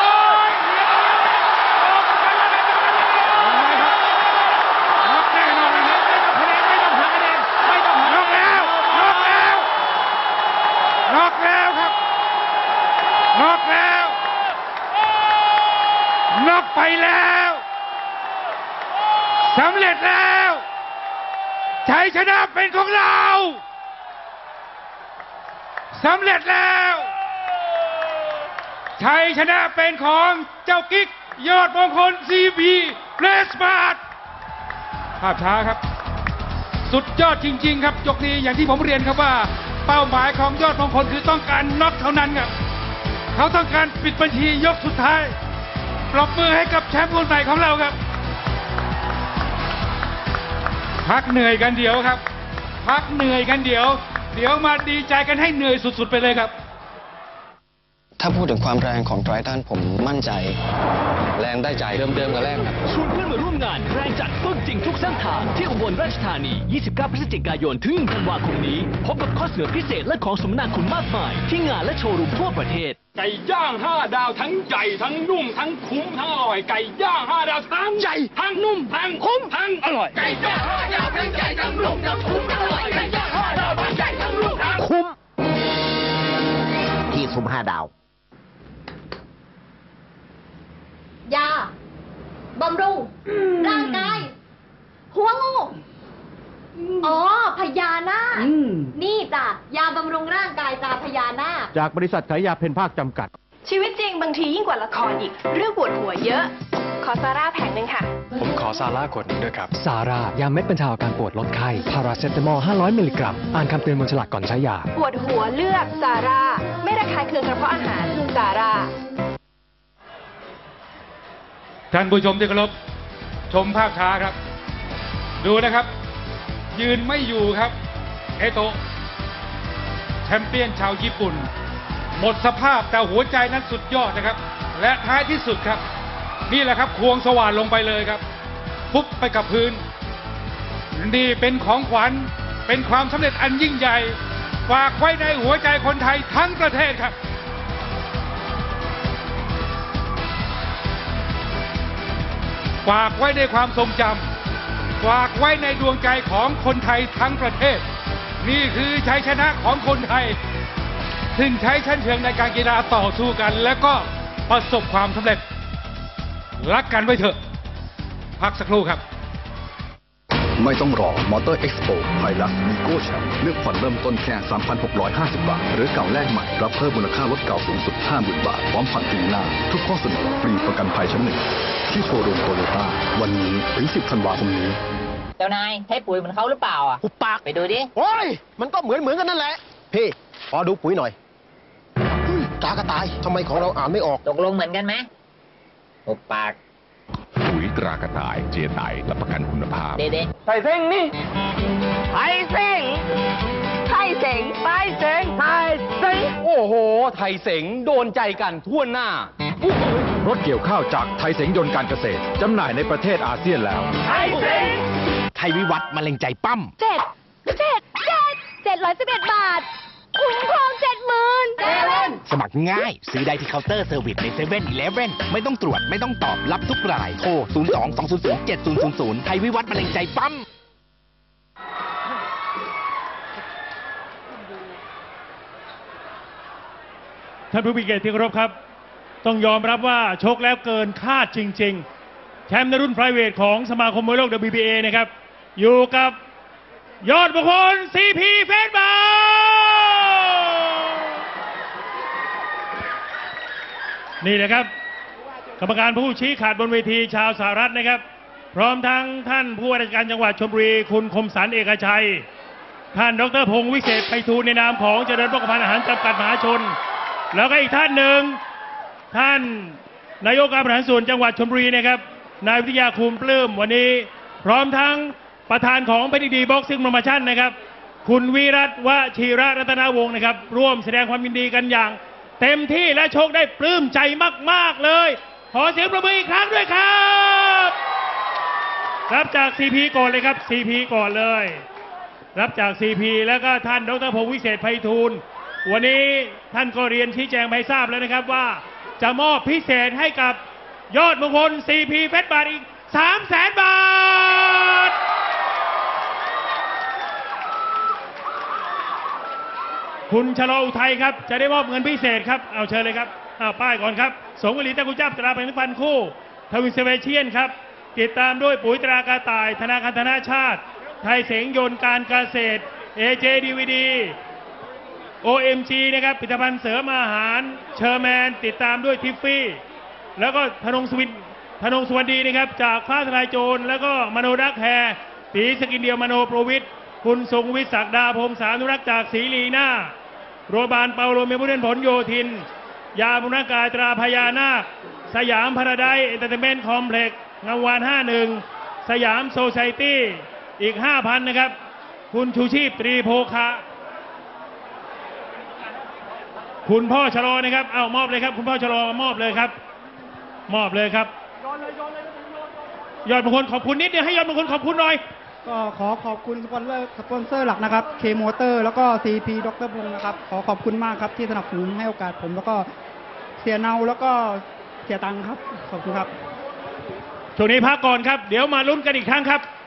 น็อกแน่นอนนะครับไม่ต้องหาคะแนนไม่ต้องหาน็อกแล้วน็อกแล้วน็อกแล้วครับน็อกแล้วน็อกไปแล้วสำเร็จแล้วชัยชนะเป็นของเราสำเร็จแล้วชัยชนะเป็นของเจ้ากิ๊กยอดมงคล ซี พี เพลสมาร์ทภาพช้าครับสุดยอดจริงๆครับยกนี้อย่างที่ผมเรียนครับว่าเป้าหมายของยอดมงคลคือต้องการน็อกเท่านั้นครับเขาต้องการปิดบัญชียกสุดท้ายปรบมือให้กับแชมป์คนใหม่ของเราครับพักเหนื่อยกันเดี๋ยวครับพักเหนื่อยกันเดี๋ยวเดี๋ยวมาดีใจกันให้เหนื่อยสุดๆไปเลยครับถ้าพูดถึงความแรงของไททันผมมั่นใจ แรงได้ใจเดิมๆกับแรกครับชวนเพื่อนมาร่วมงานแรงจัดฝึกจริงทุกเส้นทางที่อุบลราชธานี ยี่สิบเก้า พฤศจิกายน ถึง หนึ่ง ธันวาคมนี้ พบกับข้อเสนอพิเศษและของสมนาคุณมากมายที่งานและโชว์รูมทั่วประเทศไก่ย่างห้าดาวทั้งใหญ่ทั้งนุ่มทั้งคุ้มทั้งอร่อยไก่ย่างห้าดาวทั้งใหญ่ทั้งนุ่มทั้งคุ้มทั้งอร่อยไก่ย่างห้าดาวทั้งใหญ่ทั้งนุ่มทั้งคุ้มทั้งอร่อยไก่ย่างห้าดาวทั้งใหญ่ทั้งนุ่มทั้งคุ้มที่ซุ้มห้าดาวยา บำรุง ร่างกาย หัวงู อ๋อ พญานาค นี่จ้ะ ยาบำรุงร่างกายตาพญานาคจากบริษัทขายยาเพนภาคจำกัดชีวิตจริงบางทียิ่งกว่าละครอีก เรื่องปวดหัวเยอะ ขอซาร่าแผงหนึ่งค่ะผมขอซาร่าขวดหนึงด้วยครับ ซาร่ายาเม็ดบรรเทาอาการปวดลดไข้ พาราเซตามอล ห้าร้อย มิลลิกรัม อ่านคำเตือนบนฉลากก่อนใช้ยาปวดหัวเลือกซาร่า ไม่ระคายเคืองกระเพาะอาหารซาร่าท่านผู้ชมที่เคารพชมภาพช้าครับ ดูนะครับ ยืนไม่อยู่ครับ เอโตะแชมเปี้ยนชาวญี่ปุ่น หมดสภาพแต่หัวใจนั้นสุดยอดนะครับ และท้ายที่สุดครับ นี่แหละครับควงสว่านลงไปเลยครับฟุบไปกับพื้น นี่เป็นของขวัญเป็นความสำเร็จอันยิ่งใหญ่ฝากไว้ในหัวใจคนไทยทั้งประเทศครับฝากไว้ในความทรงจำฝากไว้ในดวงใจของคนไทยทั้งประเทศนี่คือชัยชนะของคนไทยซึ่งใช้ชั้นเชิงในการกีฬาต่อสู้กันและก็ประสบความสำเร็จรักกันไว้เถอะพักสักครู่ครับไม่ต้องรอมอเตอร์เอ็กซ์โปไพลัสวีโก้แชมป์เลือกผ่อนเริ่มต้นแค่ สามพันหกร้อยห้าสิบ บาท หรือเก่าแลกใหม่รับเพิ่มมูลค่ารถเก่าสูงสุด ห้าหมื่น บาทพร้อมผ่อนปีหน้าทุกข้อเสนอฟรีประกันภัยชั้นหนึ่งที่โชว์รูมโตโยต้าวันนี้ถึง สิบ ธันวาคมนี้เจ้านายใช้ปุ๋ยเหมือนเขาหรือเปล่าอ่ะหุบปากไปดูดิโอ้ย มันก็เหมือนเหมือนกันนั่นแหละ พี่ ขอดูปุ๋ยหน่อยกากระต่ายทำไมของเราอ่านไม่ออกตกลงเหมือนกันไหมหุบปากปุ๋ยตรากระต่ายเจไตรับประกันคุณภาพเด็ดไทยเซ็งนี่ไทยเซ็งไทยเซ็งไทยเซ็งไทยเซ็งโอ้โห ไทยเสงโดนใจกันทั่วหน้ารถเกี่ยวข้าวจากไทยเสงยนต์การเกษตรจำหน่ายในประเทศอาเซียนแล้วไทยเซ็งไทยวิวัฒน์มะเร็งใจปั้มเจ็ด เจ็ด เจ็ด เจ็ดร้อยสิบเอ็ดบาท คุ้มครองเจ็ดหมื่นเซเว่นสมัครง่าย ซื้อได้ที่เคาน์เตอร์เซอร์วิสในเซเว่นอีเลฟเว่นไม่ต้องตรวจไม่ต้องตอบรับทุกราย โทร ศูนย์ สอง สอง ศูนย์ ศูนย์ เจ็ด ศูนย์ ศูนย์ ศูนย์ ไทยวิวัฒน์มะเร็งใจปั้มท่านผู้มีเกียรติที่เคารพครับ ต้องยอมรับว่าชกแล้วเกินคาดจริงๆ แชมป์ในรุ่นไพรเวทของสมาคมมวยโลก ดับเบิลยู บี เอ นะครับ อยู่กับยอดมงคล ซี พี เฟสบานี่นะครับกรรมการผู้ชี้ขาดบนเวทีชาวสหรัฐนะครับ พร้อมทั้งท่านผู้ว่าราชการจังหวัดชลบุรีคุณคมสันต์เอกชัย ท่านดรพงศ์วิเศษไพฑูรย์ในนามของเจริญโภคภัณฑ์อาหารจำกัดมหาชน แล้วก็อีกท่านหนึ่งท่านนายกการบริหารส่วนจังหวัดชลบุรีนะครับนายวิทยาคูมปลื้มวันนี้พร้อมทั้งประธานของเพชรดีบ็อกซิ่งโปรโมชั่นนะครับคุณวิรัตวชิระรัตนวงศ์นะครับร่วมแสดงความยินดีกันอย่างเต็มที่และโชคได้ปลื้มใจมากๆเลยขอเสียงประมืออีกครั้งด้วยครับรับจาก ซี พี ก่อนเลยครับ ซี พี ก่อนเลยรับจาก ซี พี แล้วก็ท่านดรพงศ์วิเศษไพฑูรย์วันนี้ท่านก็เรียนชี้แจงให้ทราบแล้วนะครับว่าจะมอบพิเศษให้กับยอดมงคล ซี พี เพชรบาทอีก สามแสน บาทคุณชโลอุทัยครับจะได้มอบเงินพิเศษครับเอาเชิญเลยครับเอาป้ายก่อนครับสงฆ์วลีตะกุจับตราแปลงฟันคู่ทวินเซเวเชียนครับติดตามด้วยปุ๋ยตรากระต่ายธนาคารธนาชาติไทยเสงยนต์การเกษตร เอ เจ ดี วี ดี โอ เอ็ม จี นะครับผลิตภัณฑ์เสริมอาหารเชอร์แมนติดตามด้วยทิฟฟี่แล้วก็ธนงสวินธนงสวัสดีนะครับจากฟ้าทลายโจรแล้วก็มโนรักแฮตีสกินเดียวมโนโปรวิทคุณทรงวิทย์ศักดาพรมสานุรักษ์จากศรีลีน่าโรบานเปาโลเมบุเดนผลโยธินยาบุญกายตราพญานาคสยามพาราไดซ์เอนเตอร์เทนเมนต์คอมเพล็กซ์งามวานห้าหนึ่งสยามโซไซตี้อีก ห้าพัน นะครับคุณชูชีพตรีโภคะคุณพ่อชะลอนะครับเอามอบเลยครับคุณพ่อชะลอมอบเลยครับมอบเลยครับยอดมงคลขอบคุณนิดเดียวให้ยอดมงคลขอบคุณหน่อยก็ขอขอบคุณสปอนเซอร์สปอนเซอร์หลักนะครับเคมอเตอร์แล้วก็ ซี พี ดรพงศ์นะครับขอขอบคุณมากครับที่สนับสนุนให้โอกาสผมแล้วก็เสียเนาแล้วก็เสียตังค์ครับขอบคุณครับช่วงนี้พักก่อนครับเดี๋ยวมาลุ้นกันอีกครั้งครับ